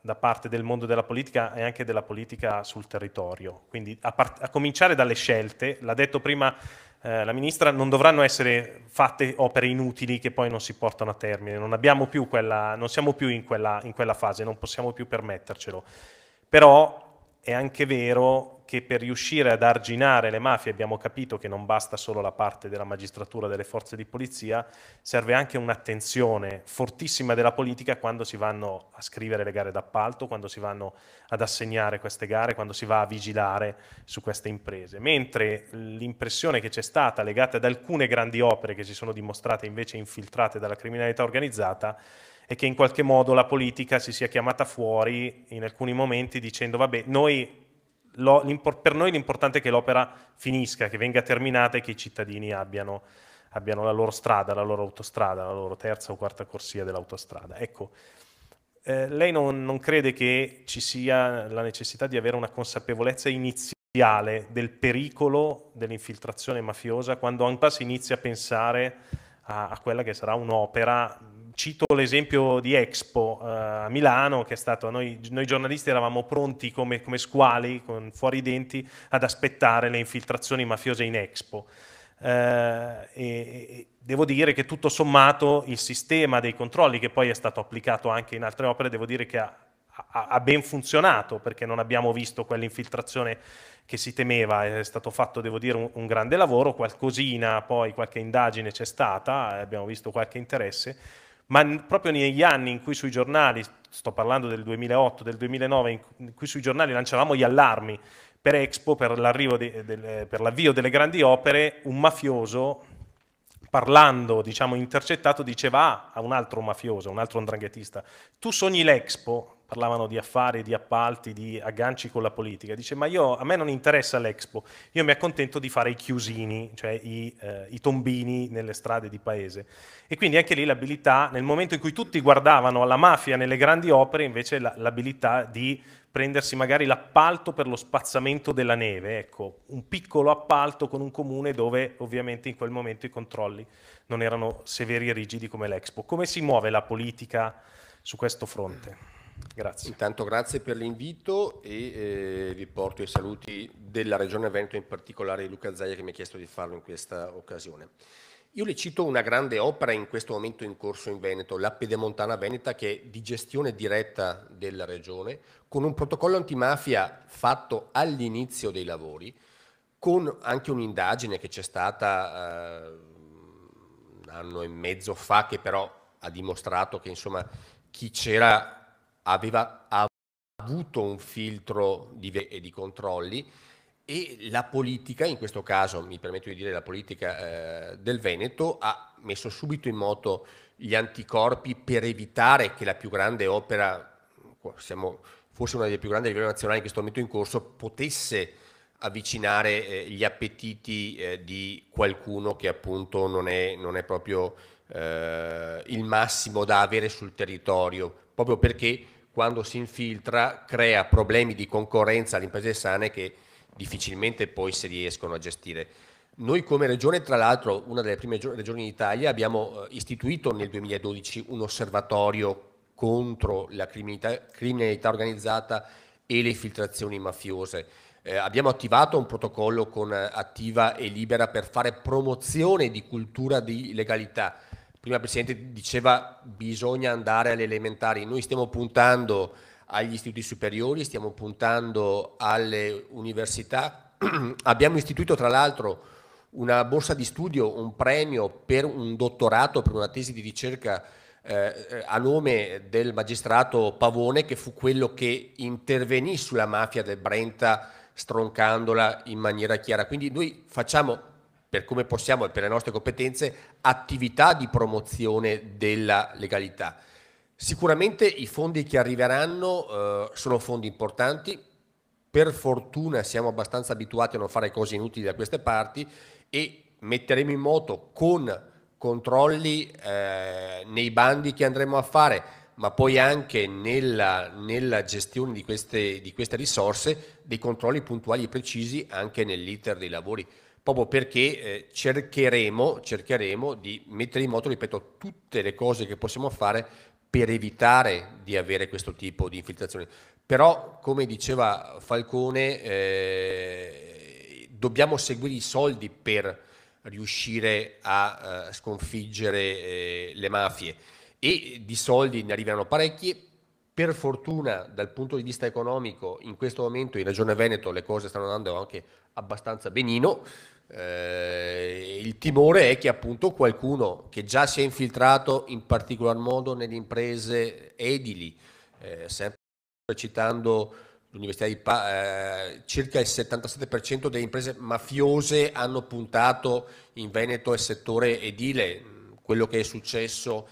da parte del mondo della politica e anche della politica sul territorio. Quindi a cominciare dalle scelte, l'ha detto prima la Ministra, non dovranno essere fatte opere inutili che poi non si portano a termine. Non siamo più in quella fase, non possiamo più permettercelo. Però è anche vero che per riuscire ad arginare le mafie abbiamo capito che non basta solo la parte della magistratura, delle forze di polizia, serve anche un'attenzione fortissima della politica quando si vanno a scrivere le gare d'appalto, quando si vanno ad assegnare queste gare, quando si va a vigilare su queste imprese. Mentre l'impressione che c'è stata legata ad alcune grandi opere che si sono dimostrate invece infiltrate dalla criminalità organizzata è che in qualche modo la politica si sia chiamata fuori in alcuni momenti dicendo vabbè, per noi l'importante è che l'opera finisca, che venga terminata e che i cittadini abbiano la loro strada, la loro autostrada, la loro terza o quarta corsia dell'autostrada. Ecco, lei non crede che ci sia la necessità di avere una consapevolezza iniziale del pericolo dell'infiltrazione mafiosa quando ancora si inizia a pensare a quella che sarà un'opera? Cito l'esempio di Expo a Milano, che è stato, noi giornalisti eravamo pronti come squali, con fuori i denti, ad aspettare le infiltrazioni mafiose in Expo. E devo dire che tutto sommato il sistema dei controlli, che poi è stato applicato anche in altre opere, devo dire che ha ben funzionato, perché non abbiamo visto quell'infiltrazione che si temeva. È stato fatto, devo dire, un grande lavoro, qualcosina, poi qualche indagine c'è stata, abbiamo visto qualche interesse, ma proprio negli anni in cui sui giornali, sto parlando del 2008, del 2009, in cui sui giornali lanciavamo gli allarmi per Expo, per l'avvio delle grandi opere, un mafioso, parlando, diciamo, intercettato, diceva a un altro mafioso, un altro 'ndranghetista, tu sogni l'Expo? Parlavano di affari, di appalti, di agganci con la politica. Dice, ma a me non interessa l'Expo, io mi accontento di fare i chiusini, cioè i tombini nelle strade di paese. E quindi anche lì l'abilità, nel momento in cui tutti guardavano alla mafia nelle grandi opere, invece l'abilità di prendersi magari l'appalto per lo spazzamento della neve, ecco, un piccolo appalto con un comune dove ovviamente in quel momento i controlli non erano severi e rigidi come l'Expo. Come si muove la politica su questo fronte? Grazie. Intanto grazie per l'invito e vi porto i saluti della Regione Veneto, in particolare di Luca Zaia, che mi ha chiesto di farlo in questa occasione. Io le cito una grande opera in questo momento in corso in Veneto, la Pedemontana Veneta, che è di gestione diretta della Regione, con un protocollo antimafia fatto all'inizio dei lavori, con anche un'indagine che c'è stata un anno e mezzo fa, che però ha dimostrato che insomma chi c'era aveva avuto un filtro di controlli, e la politica, in questo caso mi permetto di dire la politica del Veneto, ha messo subito in moto gli anticorpi per evitare che la più grande opera, forse una delle più grandi a livello nazionale in questo momento in corso, potesse avvicinare gli appetiti di qualcuno che appunto non è proprio il massimo da avere sul territorio, proprio perché quando si infiltra crea problemi di concorrenza alle imprese sane che difficilmente poi si riescono a gestire. Noi come Regione, tra l'altro una delle prime regioni d'Italia, abbiamo istituito nel 2012 un osservatorio contro la criminalità organizzata e le infiltrazioni mafiose. Abbiamo attivato un protocollo con Attiva e Libera per fare promozione di cultura di legalità. Prima il Presidente diceva bisogna andare alle elementari, noi stiamo puntando agli istituti superiori, stiamo puntando alle università. Abbiamo istituito tra l'altro una borsa di studio, un premio per un dottorato, per una tesi di ricerca a nome del magistrato Pavone, che fu quello che intervenì sulla mafia del Brenta stroncandola in maniera chiara. Quindi noi facciamo, per come possiamo e per le nostre competenze, attività di promozione della legalità. Sicuramente i fondi che arriveranno sono fondi importanti, per fortuna siamo abbastanza abituati a non fare cose inutili da queste parti, e metteremo in moto con controlli nei bandi che andremo a fare, ma poi anche nella gestione di queste risorse, dei controlli puntuali e precisi anche nell'iter dei lavori, proprio perché cercheremo di mettere in moto, ripeto, tutte le cose che possiamo fare per evitare di avere questo tipo di infiltrazioni. Però, come diceva Falcone, dobbiamo seguire i soldi per riuscire a sconfiggere le mafie, e di soldi ne arrivano parecchi. Per fortuna, dal punto di vista economico, in questo momento in Regione Veneto le cose stanno andando anche abbastanza benino. Il timore è che appunto qualcuno che già si è infiltrato in particolar modo nelle imprese edili, sempre citando l'Università di circa il 77% delle imprese mafiose hanno puntato in Veneto il settore edile. Quello che è successo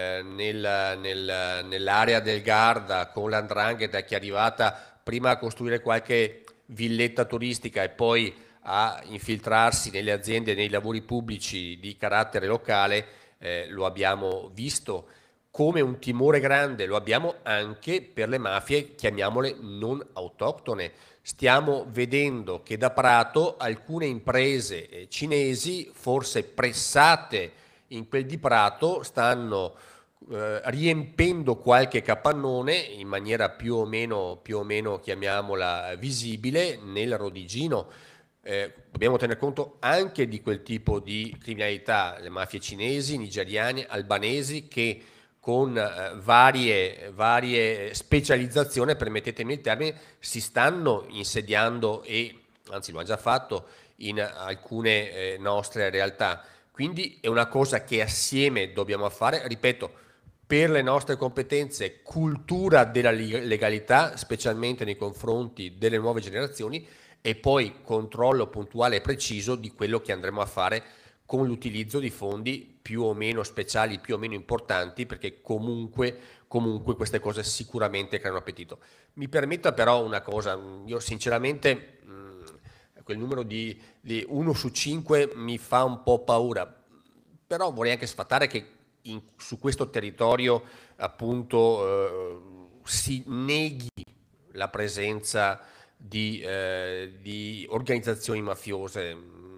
nell'area del Garda con l''ndrangheta, che è arrivata prima a costruire qualche villetta turistica e poi a infiltrarsi nelle aziende e nei lavori pubblici di carattere locale, lo abbiamo visto. Come un timore grande lo abbiamo anche per le mafie, chiamiamole non autoctone. Stiamo vedendo che da Prato alcune imprese cinesi, forse pressate in quel di Prato, stanno riempendo qualche capannone in maniera più o meno chiamiamola visibile nel Rodigino. Dobbiamo tener conto anche di quel tipo di criminalità, le mafie cinesi, nigeriane, albanesi, che con varie specializzazioni, permettetemi il termine, si stanno insediando, e anzi lo hanno già fatto, in alcune nostre realtà. Quindi è una cosa che assieme dobbiamo fare, ripeto, per le nostre competenze, cultura della legalità, specialmente nei confronti delle nuove generazioni, e poi controllo puntuale e preciso di quello che andremo a fare con l'utilizzo di fondi più o meno speciali, più o meno importanti, perché comunque queste cose sicuramente creano appetito. Mi permetta però una cosa, io sinceramente quel numero di 1 su 5 mi fa un po' paura, però vorrei anche sfatare che su questo territorio appunto si neghi la presenza di organizzazioni mafiose.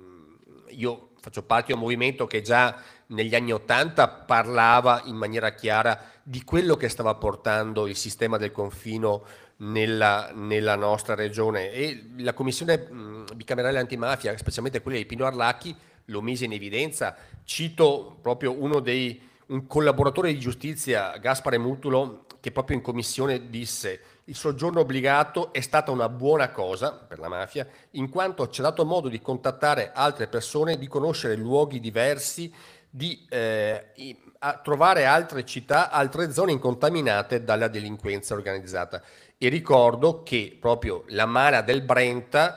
Io faccio parte di un movimento che già negli anni '80 parlava in maniera chiara di quello che stava portando il sistema del confino nella nostra regione, e la commissione bicamerale antimafia, specialmente quella di Pino Arlacchi, lo mise in evidenza. Cito proprio un collaboratore di giustizia, Gaspare Mutulo, che proprio in commissione disse: il soggiorno obbligato è stata una buona cosa per la mafia, in quanto ci ha dato modo di contattare altre persone, di conoscere luoghi diversi, di trovare altre città, altre zone incontaminate dalla delinquenza organizzata. E ricordo che proprio la Mara del Brenta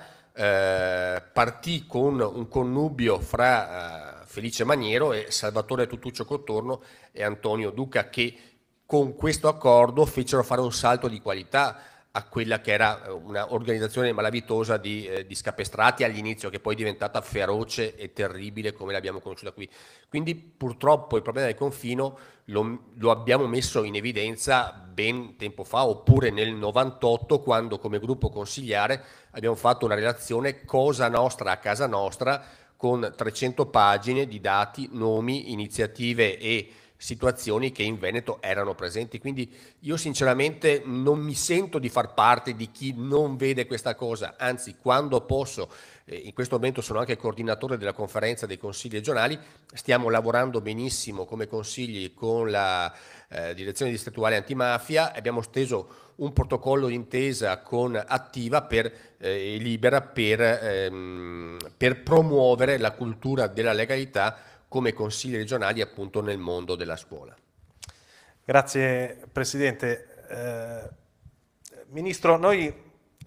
partì con un connubio fra Felice Maniero e Salvatore Tutuccio Cottorno e Antonio Duca, che con questo accordo fecero fare un salto di qualità a quella che era una organizzazione malavitosa di scapestrati all'inizio, che poi è diventata feroce e terribile come l'abbiamo conosciuta qui. Quindi purtroppo il problema del confino lo abbiamo messo in evidenza ben tempo fa, oppure nel 98, quando come gruppo consigliare abbiamo fatto una relazione Cosa Nostra a casa nostra, con 300 pagine di dati, nomi, iniziative e situazioni che in Veneto erano presenti. Quindi io sinceramente non mi sento di far parte di chi non vede questa cosa, anzi quando posso, in questo momento sono anche coordinatore della conferenza dei consigli regionali, stiamo lavorando benissimo come consigli con la direzione distrettuale antimafia, abbiamo steso un protocollo d'intesa con Attiva per Libera per promuovere la cultura della legalità come consigli regionali appunto nel mondo della scuola. Grazie Presidente. Ministro, noi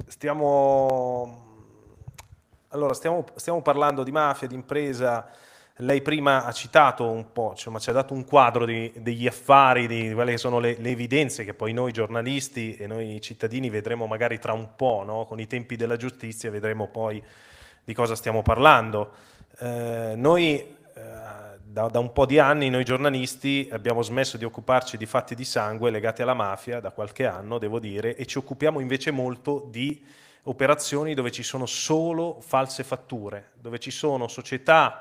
stiamo parlando di mafia, di impresa. Lei prima ha citato un po', ci ha dato un quadro degli affari, di quelle che sono le evidenze che poi noi giornalisti e noi cittadini vedremo magari tra un po', no? Con i tempi della giustizia vedremo poi di cosa stiamo parlando. Da un po' di anni noi giornalisti abbiamo smesso di occuparci di fatti di sangue legati alla mafia, da qualche anno devo dire, e ci occupiamo invece molto di operazioni dove ci sono solo false fatture, dove ci sono società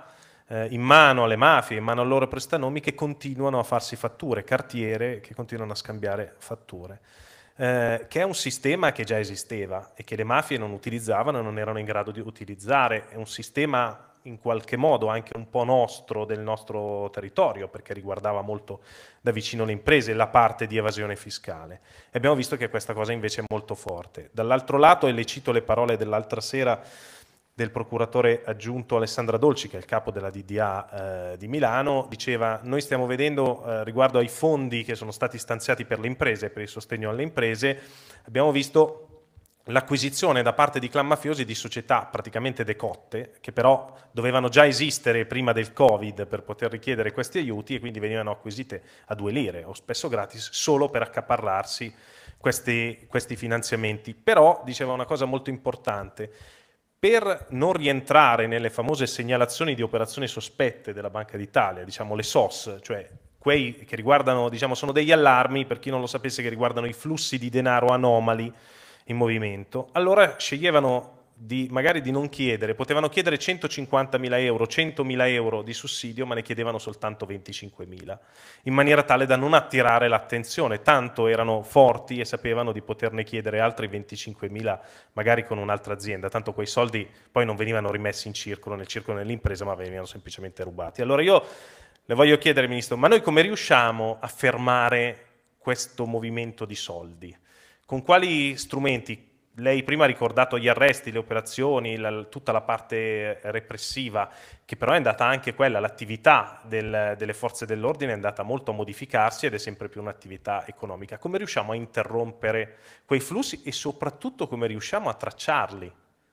in mano alle mafie, in mano ai loro prestanomi, che continuano a farsi fatture, cartiere che continuano a scambiare fatture. Che è un sistema che già esisteva e che le mafie non utilizzavano e non erano in grado di utilizzare. È un sistema in qualche modo anche un po' nostro, del nostro territorio, perché riguardava molto da vicino le imprese, la parte di evasione fiscale. E abbiamo visto che questa cosa invece è molto forte. Dall'altro lato, e le cito le parole dell'altra sera del procuratore aggiunto Alessandra Dolci, che è il capo della DDA di Milano, diceva: noi stiamo vedendo riguardo ai fondi che sono stati stanziati per le imprese, per il sostegno alle imprese, abbiamo visto l'acquisizione da parte di clan mafiosi di società praticamente decotte, che però dovevano già esistere prima del Covid per poter richiedere questi aiuti, e quindi venivano acquisite a 2 lire o spesso gratis solo per accaparrarsi questi finanziamenti. Però diceva una cosa molto importante: per non rientrare nelle famose segnalazioni di operazioni sospette della Banca d'Italia, diciamo le SOS, cioè quei che riguardano, diciamo, sono degli allarmi, per chi non lo sapesse, che riguardano i flussi di denaro anomali in movimento, allora sceglievano magari di non chiedere, potevano chiedere 150.000 euro, 100.000 euro di sussidio, ma ne chiedevano soltanto 25.000, in maniera tale da non attirare l'attenzione, tanto erano forti e sapevano di poterne chiedere altri 25.000 magari con un'altra azienda, tanto quei soldi poi non venivano rimessi in circolo, nel circolo dell'impresa, ma venivano semplicemente rubati. Allora io le voglio chiedere, Ministro, ma noi come riusciamo a fermare questo movimento di soldi? Con quali strumenti? Lei prima ha ricordato gli arresti, le operazioni, tutta la parte repressiva, che però è andata anche quella, l'attività delle forze dell'ordine è andata molto a modificarsi ed è sempre più un'attività economica. Come riusciamo a interrompere quei flussi e soprattutto come riusciamo a tracciarli?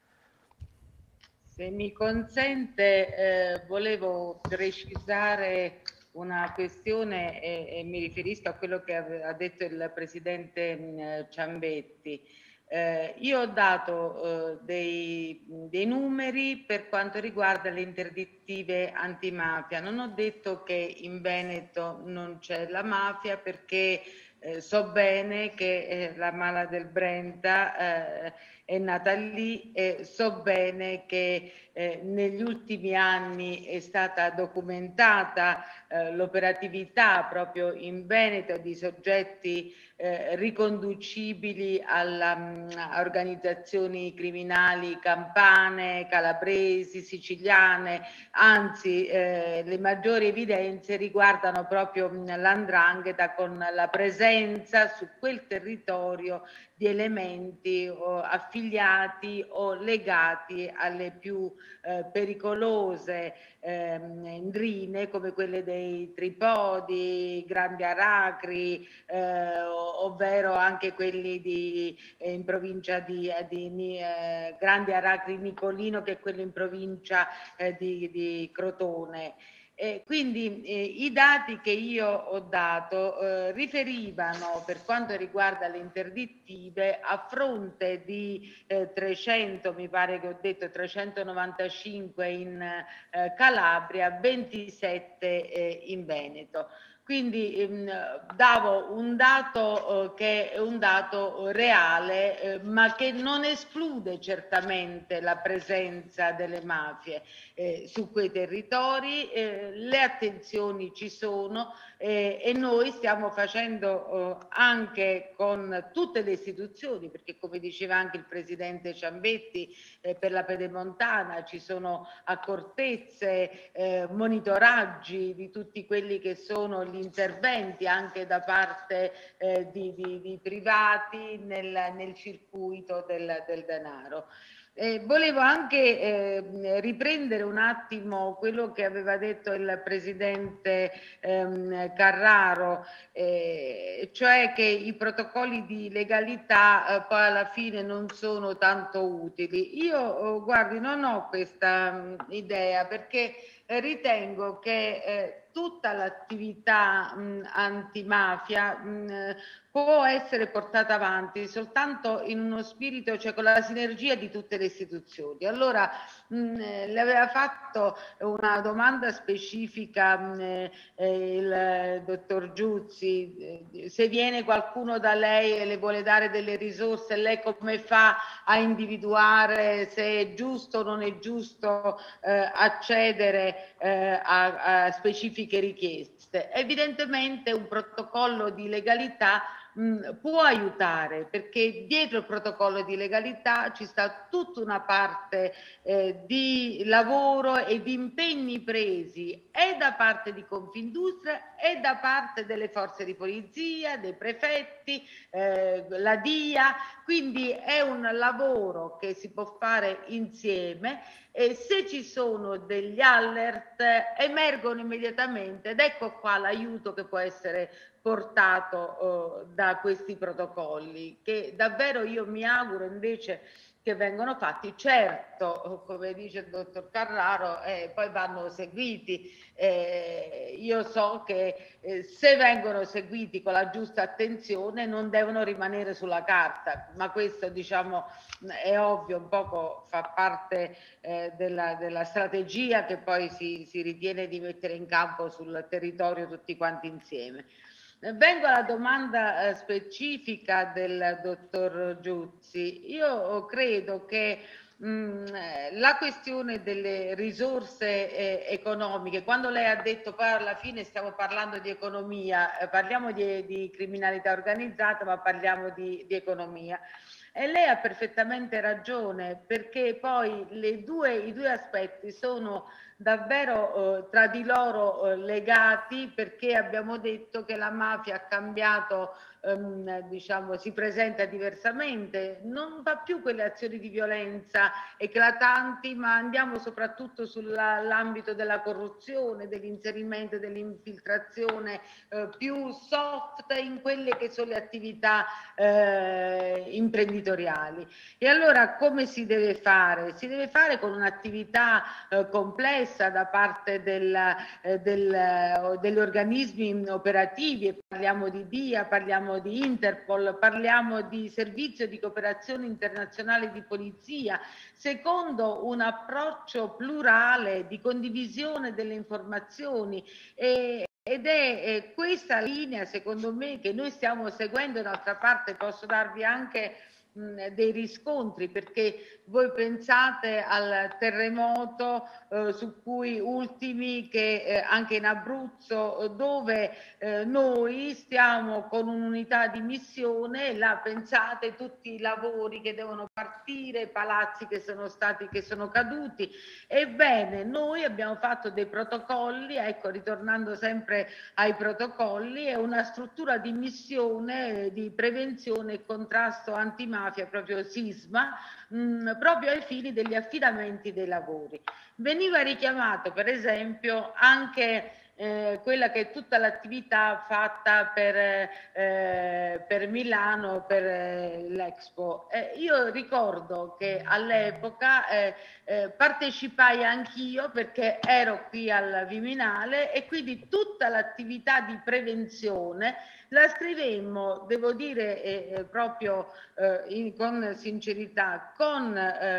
Se mi consente, volevo precisare una questione e mi riferisco a quello che ha detto il Presidente Ciambetti. Io ho dato dei numeri per quanto riguarda le interdittive antimafia. Non ho detto che in Veneto non c'è la mafia, perché so bene che la Mala del Brenta è nata lì, e so bene che negli ultimi anni è stata documentata l'operatività proprio in Veneto di soggetti riconducibili a organizzazioni criminali campane, calabresi, siciliane. Anzi, le maggiori evidenze riguardano proprio l''ndrangheta, con la presenza su quel territorio di elementi affiliati o legati alle più pericolose ndrine, come quelle dei Tripodi, Grandi Aracri, ovvero anche quelli in provincia di Grandi Aracri Nicolino, che è quello in provincia di Crotone. Quindi i dati che io ho dato riferivano, per quanto riguarda le interdittive, a fronte di 300, mi pare che ho detto 395 in Calabria, 27 in Veneto. Quindi davo un dato che è un dato reale, ma che non esclude certamente la presenza delle mafie su quei territori. Le attenzioni ci sono e noi stiamo facendo anche con tutte le istituzioni, perché come diceva anche il Presidente Ciambetti, per la Pedemontana ci sono accortezze, monitoraggi di tutti quelli che sono gli interventi anche da parte di privati nel circuito del denaro. Volevo anche riprendere un attimo quello che aveva detto il Presidente Carraro, cioè che i protocolli di legalità poi alla fine non sono tanto utili. Io guardi, non ho questa idea, perché ritengo che tutta l'attività antimafia può essere portata avanti soltanto in uno spirito, cioè con la sinergia di tutte le istituzioni. Allora le aveva fatto una domanda specifica il dottor Giuzzi, se viene qualcuno da lei e le vuole dare delle risorse, lei come fa a individuare se è giusto o non è giusto accedere a specifiche richieste? Evidentemente un protocollo di legalità può aiutare, perché dietro il protocollo di legalità ci sta tutta una parte di lavoro e di impegni presi e da parte di Confindustria e da parte delle forze di polizia, dei prefetti, la DIA, quindi è un lavoro che si può fare insieme e se ci sono degli alert emergono immediatamente ed ecco qua l'aiuto che può essere portato da questi protocolli, che davvero io mi auguro invece che vengono fatti. Certo, come dice il dottor Carraro, poi vanno seguiti. Io so che se vengono seguiti con la giusta attenzione non devono rimanere sulla carta, ma questo diciamo è ovvio, un poco fa parte della strategia che poi si ritiene di mettere in campo sul territorio tutti quanti insieme. Vengo alla domanda specifica del dottor Giuzzi. Io credo che la questione delle risorse economiche, quando lei ha detto poi alla fine stiamo parlando di economia, parliamo di criminalità organizzata, ma parliamo di economia. E lei ha perfettamente ragione, perché poi i due aspetti sono davvero tra di loro legati, perché abbiamo detto che la mafia ha cambiato, diciamo, si presenta diversamente, non fa più quelle azioni di violenza eclatanti, ma andiamo soprattutto sull'ambito della corruzione, dell'inserimento, dell'infiltrazione più soft in quelle che sono le attività imprenditoriali. E allora come si deve fare? Si deve fare con un'attività complessa da parte degli organismi operativi, e parliamo di DIA, parliamo di Interpol, parliamo di servizio di cooperazione internazionale di polizia, secondo un approccio plurale di condivisione delle informazioni ed è questa linea, secondo me, che noi stiamo seguendo. D'altra parte posso darvi anche dei riscontri, perché voi pensate al terremoto su cui ultimi che anche in Abruzzo, dove noi stiamo con un'unità di missione, là pensate tutti i lavori che devono partire, palazzi che sono caduti. Ebbene, noi abbiamo fatto dei protocolli, ecco, ritornando sempre ai protocolli, è una struttura di missione di prevenzione e contrasto antimafia, proprio SISMA, proprio ai fini degli affidamenti dei lavori. Veniva richiamato per esempio anche quella che è tutta l'attività fatta per Milano, per l'Expo. Io ricordo che all'epoca partecipai anch'io, perché ero qui al Viminale, e quindi tutta l'attività di prevenzione la scrivemmo, devo dire proprio con sincerità, con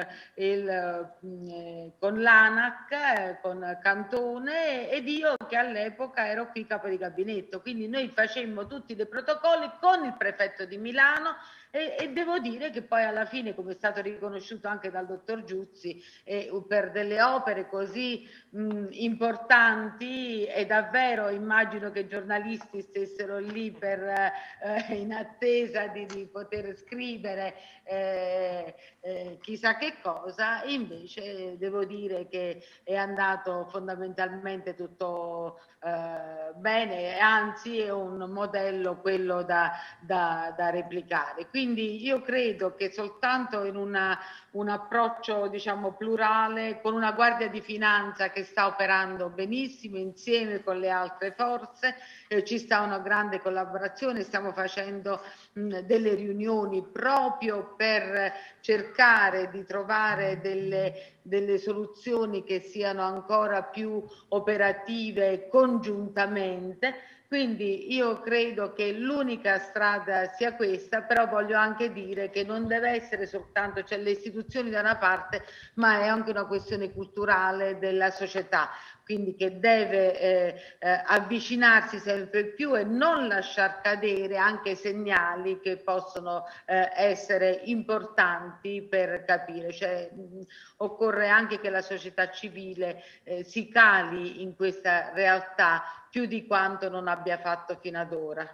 l'ANAC, con Cantone ed io che all'epoca ero qui capo di gabinetto. Quindi noi facemmo tutti dei protocolli con il prefetto di Milano e devo dire che poi alla fine, come è stato riconosciuto anche dal dottor Giuzzi, per delle opere così importanti, e davvero immagino che i giornalisti stessero lì in attesa di poter scrivere chissà che cosa, invece devo dire che è andato fondamentalmente tutto bene, anzi è un modello quello da replicare. Quindi Quindi io credo che soltanto in un approccio, diciamo, plurale, con una Guardia di Finanza che sta operando benissimo insieme con le altre forze, ci sta una grande collaborazione, stiamo facendo delle riunioni proprio per cercare di trovare delle soluzioni che siano ancora più operative congiuntamente. Quindi io credo che l'unica strada sia questa, però voglio anche dire che non deve essere soltanto, cioè, le istituzioni da una parte, ma è anche una questione culturale della società, quindi che deve avvicinarsi sempre più e non lasciar cadere anche segnali che possono essere importanti per capire. Cioè, occorre anche che la società civile si cali in questa realtà più di quanto non abbia fatto fino ad ora.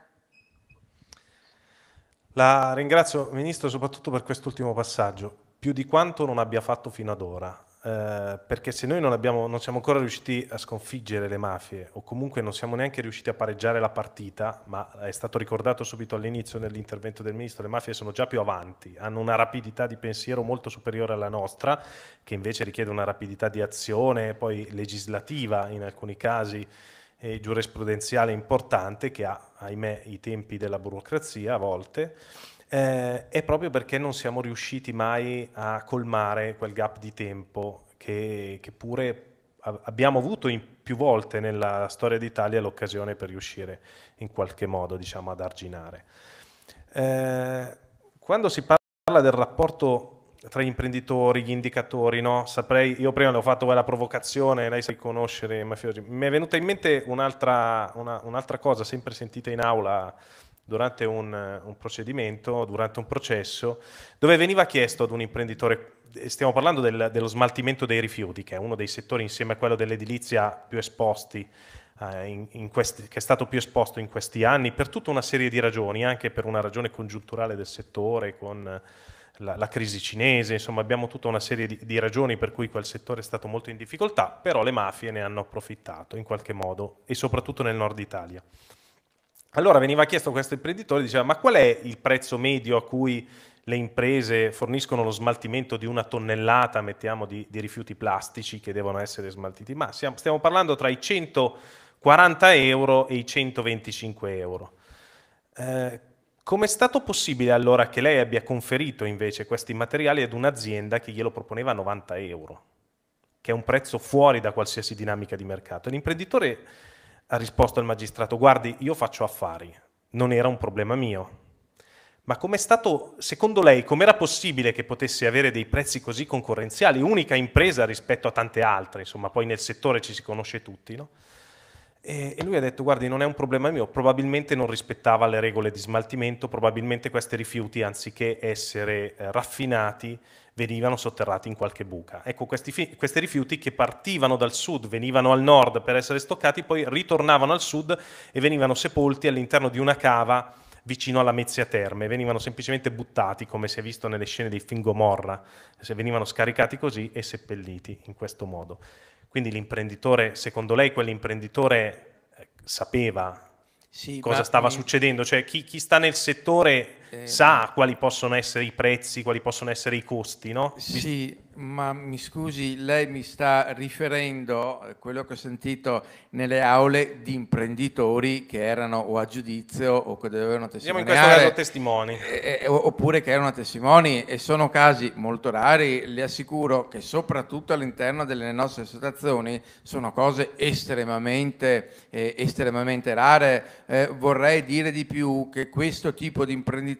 La ringrazio, Ministro, soprattutto per quest'ultimo passaggio, più di quanto non abbia fatto fino ad ora, perché se noi non siamo ancora riusciti a sconfiggere le mafie, o comunque non siamo neanche riusciti a pareggiare la partita, ma è stato ricordato subito all'inizio nell'intervento del Ministro, le mafie sono già più avanti, hanno una rapidità di pensiero molto superiore alla nostra, che invece richiede una rapidità di azione, poi legislativa in alcuni casi, e giurisprudenziale importante, che ha, ahimè, i tempi della burocrazia a volte, è proprio perché non siamo riusciti mai a colmare quel gap di tempo che pure abbiamo avuto più volte nella storia d'Italia l'occasione per riuscire in qualche modo, diciamo, ad arginare. Quando si parla del rapporto tra gli imprenditori, gli indicatori, no? Saprei, io prima le ho fatto quella provocazione, lei sa conoscere i mafiosi. Mi è venuta in mente un'altra cosa, sempre sentita in aula durante un procedimento, durante un processo, dove veniva chiesto ad un imprenditore, stiamo parlando dello smaltimento dei rifiuti, che è uno dei settori insieme a quello dell'edilizia più esposti, che è stato più esposto in questi anni, per tutta una serie di ragioni, anche per una ragione congiunturale del settore, con la crisi cinese, insomma abbiamo tutta una serie di ragioni per cui quel settore è stato molto in difficoltà, però le mafie ne hanno approfittato in qualche modo, e soprattutto nel nord Italia. Allora veniva chiesto a questo imprenditore, diceva: ma qual è il prezzo medio a cui le imprese forniscono lo smaltimento di una tonnellata, mettiamo, di rifiuti plastici che devono essere smaltiti? Ma stiamo parlando tra i 140 euro e i 125 euro. Come è stato possibile allora che lei abbia conferito invece questi materiali ad un'azienda che glielo proponeva a 90 euro, che è un prezzo fuori da qualsiasi dinamica di mercato? L'imprenditore ha risposto al magistrato: guardi, io faccio affari, non era un problema mio. Ma com'è stato, secondo lei, com'era possibile che potesse avere dei prezzi così concorrenziali, unica impresa rispetto a tante altre, insomma, poi nel settore ci si conosce tutti, no? E lui ha detto: guardi, non è un problema mio, probabilmente non rispettava le regole di smaltimento, probabilmente questi rifiuti, anziché essere raffinati, venivano sotterrati in qualche buca. Ecco, questi rifiuti che partivano dal sud, venivano al nord per essere stoccati, poi ritornavano al sud e venivano sepolti all'interno di una cava vicino alla Mezzia Terme, venivano semplicemente buttati, come si è visto nelle scene dei film Gomorra, se venivano scaricati così e seppelliti in questo modo. Quindi l'imprenditore, secondo lei quell'imprenditore sapeva cosa stava succedendo? Cioè chi sta nel settore sa quali possono essere i prezzi, quali possono essere i costi, no? Sì, ma mi scusi, lei mi sta riferendo a quello che ho sentito nelle aule di imprenditori che erano o a giudizio o che dovevano testimoniare. Siamo in questo caso testimoni. Oppure che erano testimoni, e sono casi molto rari, le assicuro che soprattutto all'interno delle nostre associazioni sono cose estremamente rare. Vorrei dire di più che questo tipo di imprenditori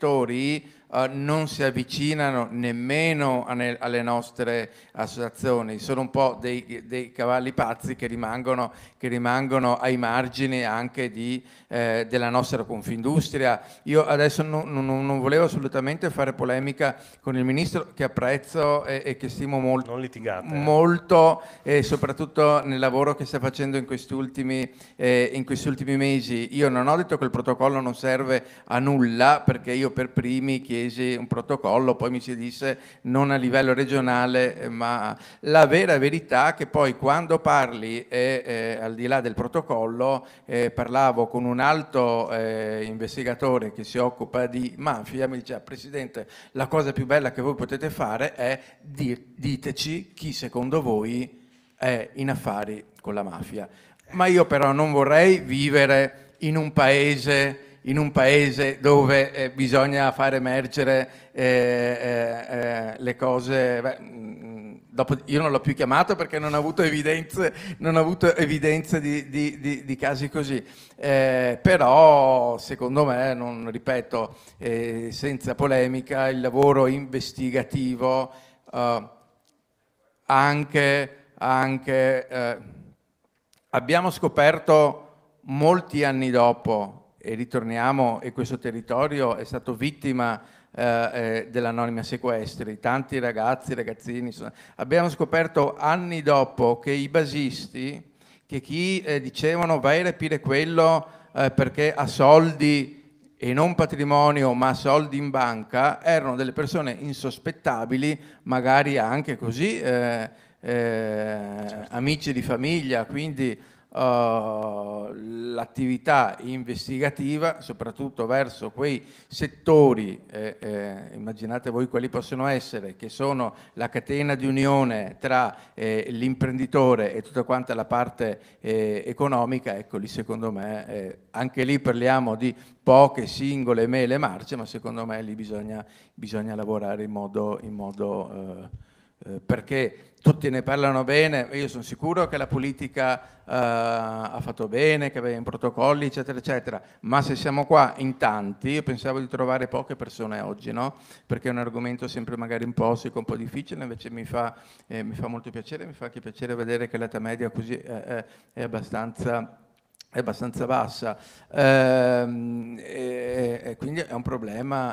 non si avvicinano nemmeno alle nostre associazioni, sono un po' dei cavalli pazzi che rimangono ai margini anche della nostra Confindustria. Io adesso non volevo assolutamente fare polemica con il Ministro, che apprezzo e che stimo molto, non litigate, molto, e soprattutto nel lavoro che sta facendo in questi ultimi mesi. Io non ho detto che il protocollo non serve a nulla, perché io per primi chiedo paesi un protocollo, poi mi si disse non a livello regionale, ma la vera verità è che poi quando parli, al di là del protocollo, parlavo con un alto investigatore che si occupa di mafia, mi diceva: Presidente, la cosa più bella che voi potete fare è diteci chi secondo voi è in affari con la mafia. Ma io però non vorrei vivere in un paese dove bisogna far emergere le cose. Dopo, io non l'ho più chiamato perché non ho avuto evidenze di casi così. Però secondo me, non ripeto, senza polemica, il lavoro investigativo abbiamo scoperto molti anni dopo, e ritorniamo, e questo territorio è stato vittima dell'anonima sequestri, tanti ragazzi, ragazzini, abbiamo scoperto anni dopo che i basisti, che chi dicevano vai a rapire quello perché ha soldi e non patrimonio ma soldi in banca, erano delle persone insospettabili, magari anche così amici di famiglia, quindi l'attività investigativa, soprattutto verso quei settori, immaginate voi quali possono essere, che sono la catena di unione tra l'imprenditore e tutta quanta la parte economica, ecco lì secondo me, anche lì parliamo di poche singole mele marce, ma secondo me lì bisogna lavorare in modo perché tutti ne parlano bene, io sono sicuro che la politica ha fatto bene, che aveva i protocolli, eccetera, eccetera, ma se siamo qua in tanti, io pensavo di trovare poche persone oggi, no? Perché è un argomento sempre magari un po' secco, un po' difficile, invece mi fa molto piacere, mi fa anche piacere vedere che l'età media così è abbastanza bassa, e quindi è un problema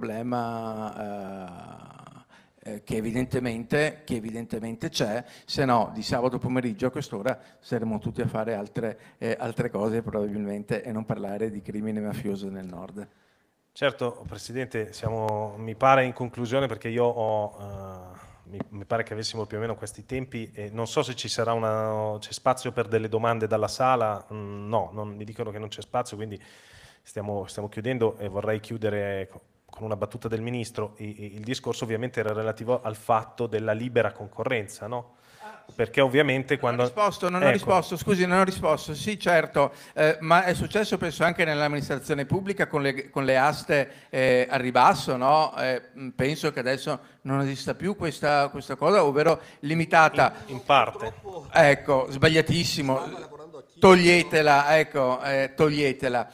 che evidentemente c'è, se no di sabato pomeriggio a quest'ora saremo tutti a fare altre cose probabilmente e non parlare di crimine mafioso nel nord. Certo, Presidente, mi pare in conclusione, perché io mi pare che avessimo più o meno questi tempi e non so se c'è spazio per delle domande dalla sala. No, mi dicono che non c'è spazio, quindi stiamo chiudendo e vorrei chiudere con una battuta del Ministro. Il discorso ovviamente era relativo al fatto della libera concorrenza, no? Perché ovviamente quando... Non ho risposto, scusi, non ho risposto. Sì, certo, ma è successo penso anche nell'amministrazione pubblica con le aste a ribasso, no? Penso che adesso non esista più questa cosa, ovvero limitata... In parte. Ecco, sbagliatissimo. Toglietela, ecco, toglietela.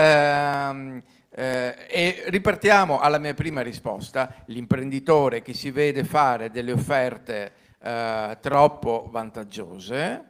E ripartiamo alla mia prima risposta. L'imprenditore che si vede fare delle offerte troppo vantaggiose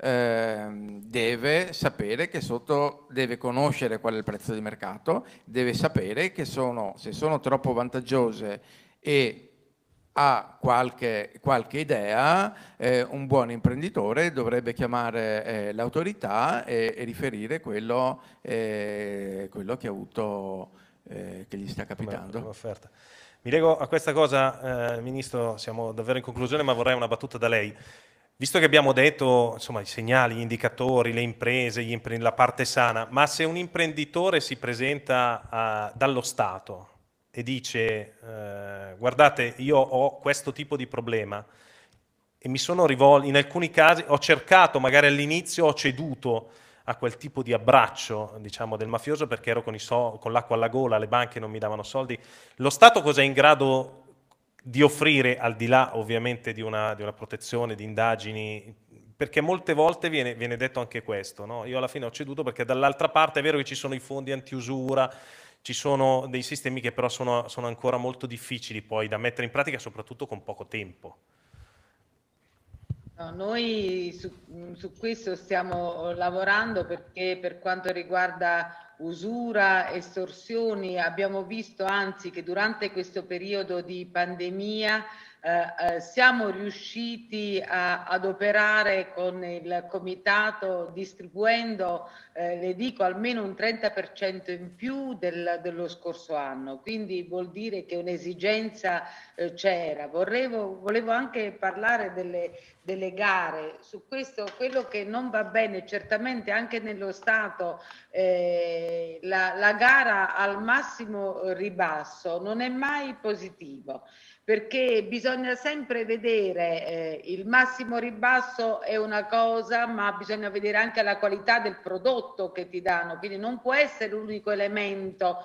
deve sapere che deve conoscere qual è il prezzo di mercato, deve sapere che se sono troppo vantaggiose e ha qualche idea, un buon imprenditore dovrebbe chiamare l'autorità e riferire quello che ha avuto, che gli sta capitando. Come offerta. Mi lego a questa cosa, Ministro, siamo davvero in conclusione, ma vorrei una battuta da lei. Visto che abbiamo detto, insomma, i segnali, gli indicatori, le imprese, la parte sana, ma se un imprenditore si presenta dallo Stato e dice guardate, io ho questo tipo di problema e mi sono rivolto, in alcuni casi ho cercato, magari all'inizio ho ceduto a quel tipo di abbraccio, diciamo, del mafioso perché ero con l'acqua alla gola, le banche non mi davano soldi. Lo Stato cosa è in grado di offrire, al di là ovviamente di una protezione, di indagini? Perché molte volte viene detto anche questo, no? Io alla fine ho ceduto perché dall'altra parte è vero che ci sono i fondi antiusura, ci sono dei sistemi che però sono ancora molto difficili poi da mettere in pratica, soprattutto con poco tempo. No, noi su questo stiamo lavorando perché per quanto riguarda usura, estorsioni, abbiamo visto anzi che durante questo periodo di pandemia siamo riusciti ad operare con il comitato distribuendo, le dico, almeno un 30% in più dello scorso anno, quindi vuol dire che un'esigenza c'era. Volevo anche parlare delle gare. Su questo, quello che non va bene certamente anche nello Stato, la gara al massimo ribasso non è mai positivo, perché bisogna sempre vedere, il massimo ribasso è una cosa, ma bisogna vedere anche la qualità del prodotto che ti danno, quindi non può essere l'unico elemento,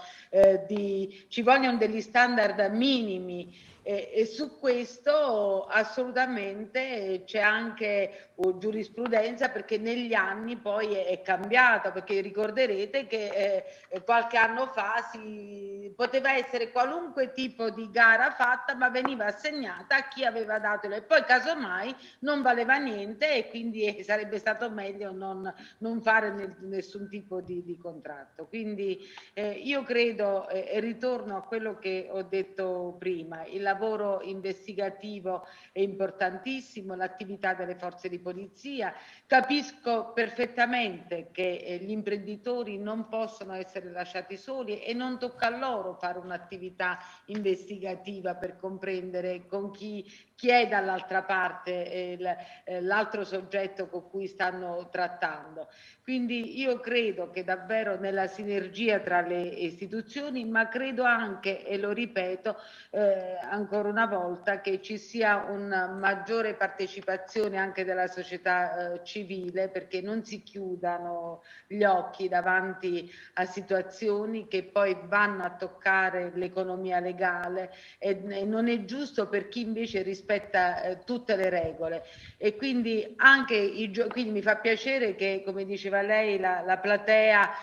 ci vogliono degli standard minimi. E su questo assolutamente c'è anche giurisprudenza, perché negli anni poi è cambiata, perché ricorderete che qualche anno fa poteva essere qualunque tipo di gara fatta, ma veniva assegnata a chi aveva dato e poi casomai non valeva niente, e quindi sarebbe stato meglio non fare nessun tipo di contratto. Quindi io credo, e ritorno a quello che ho detto prima, il lavoro investigativo è importantissimo, l'attività delle forze di polizia. Capisco perfettamente che gli imprenditori non possono essere lasciati soli e non tocca a loro fare un'attività investigativa per comprendere con chi è dall'altra parte, l'altro soggetto con cui stanno trattando. Quindi io credo che davvero nella sinergia tra le istituzioni, ma credo anche, e lo ripeto ancora una volta, che ci sia una maggiore partecipazione anche della società civile, perché non si chiudano gli occhi davanti a situazioni che poi vanno a toccare l'economia legale, e non è giusto per chi invece rispetta tutte le regole. E quindi anche quindi mi fa piacere che, come diceva lei, la platea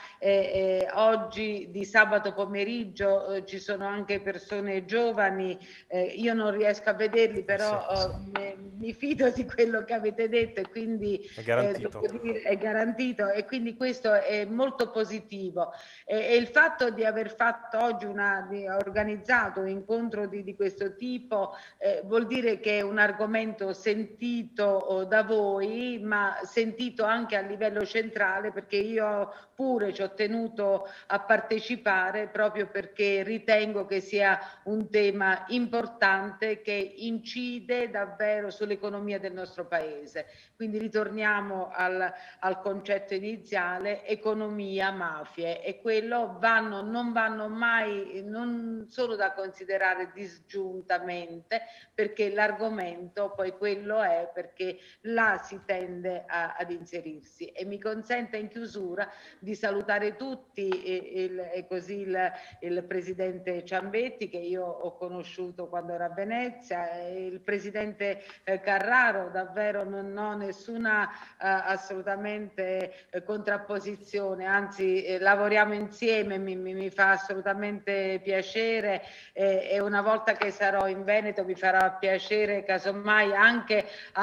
oggi di sabato pomeriggio ci sono anche persone giovani, io non riesco a vederli, però mi fido di quello che avete detto, e quindi è garantito. è garantito, e quindi questo è molto positivo. E il fatto di aver fatto oggi organizzato un incontro di questo tipo vuol dire che è un argomento sentito da voi, ma sentito anche a livello centrale, perché io pure ci ho tenuto a partecipare, proprio perché ritengo che sia un tema importante che incide davvero sull'economia del nostro paese. Quindi ritorniamo al concetto iniziale: economia, mafie, e quello non vanno mai, non solo da considerare disgiuntamente, perché l'argomento poi quello è, perché là si tende ad inserirsi. E mi consente in chiusura di salutare tutti, e così il presidente Ciambetti, che io ho conosciuto quando era a Venezia, e il presidente Carraro. Davvero non ho nessuna assolutamente contrapposizione, anzi lavoriamo insieme, mi fa assolutamente piacere, e una volta che sarò in Veneto mi farà piacere casomai anche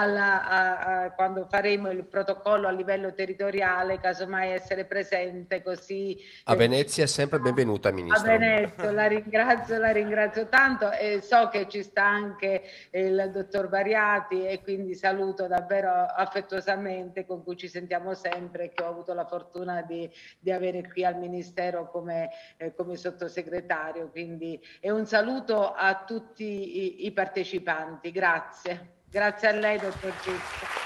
quando faremo il protocollo a livello territoriale, casomai essere presente, così a Venezia è sempre benvenuta, Ministro. A Venezia, la ringrazio tanto, e so che ci sta anche il dottor Variati, e quindi saluto davvero affettuosamente, con cui ci sentiamo sempre, che ho avuto la fortuna di avere qui al Ministero come sottosegretario. Quindi è un saluto a tutti i partecipanti. Grazie a lei, dottor Giusto.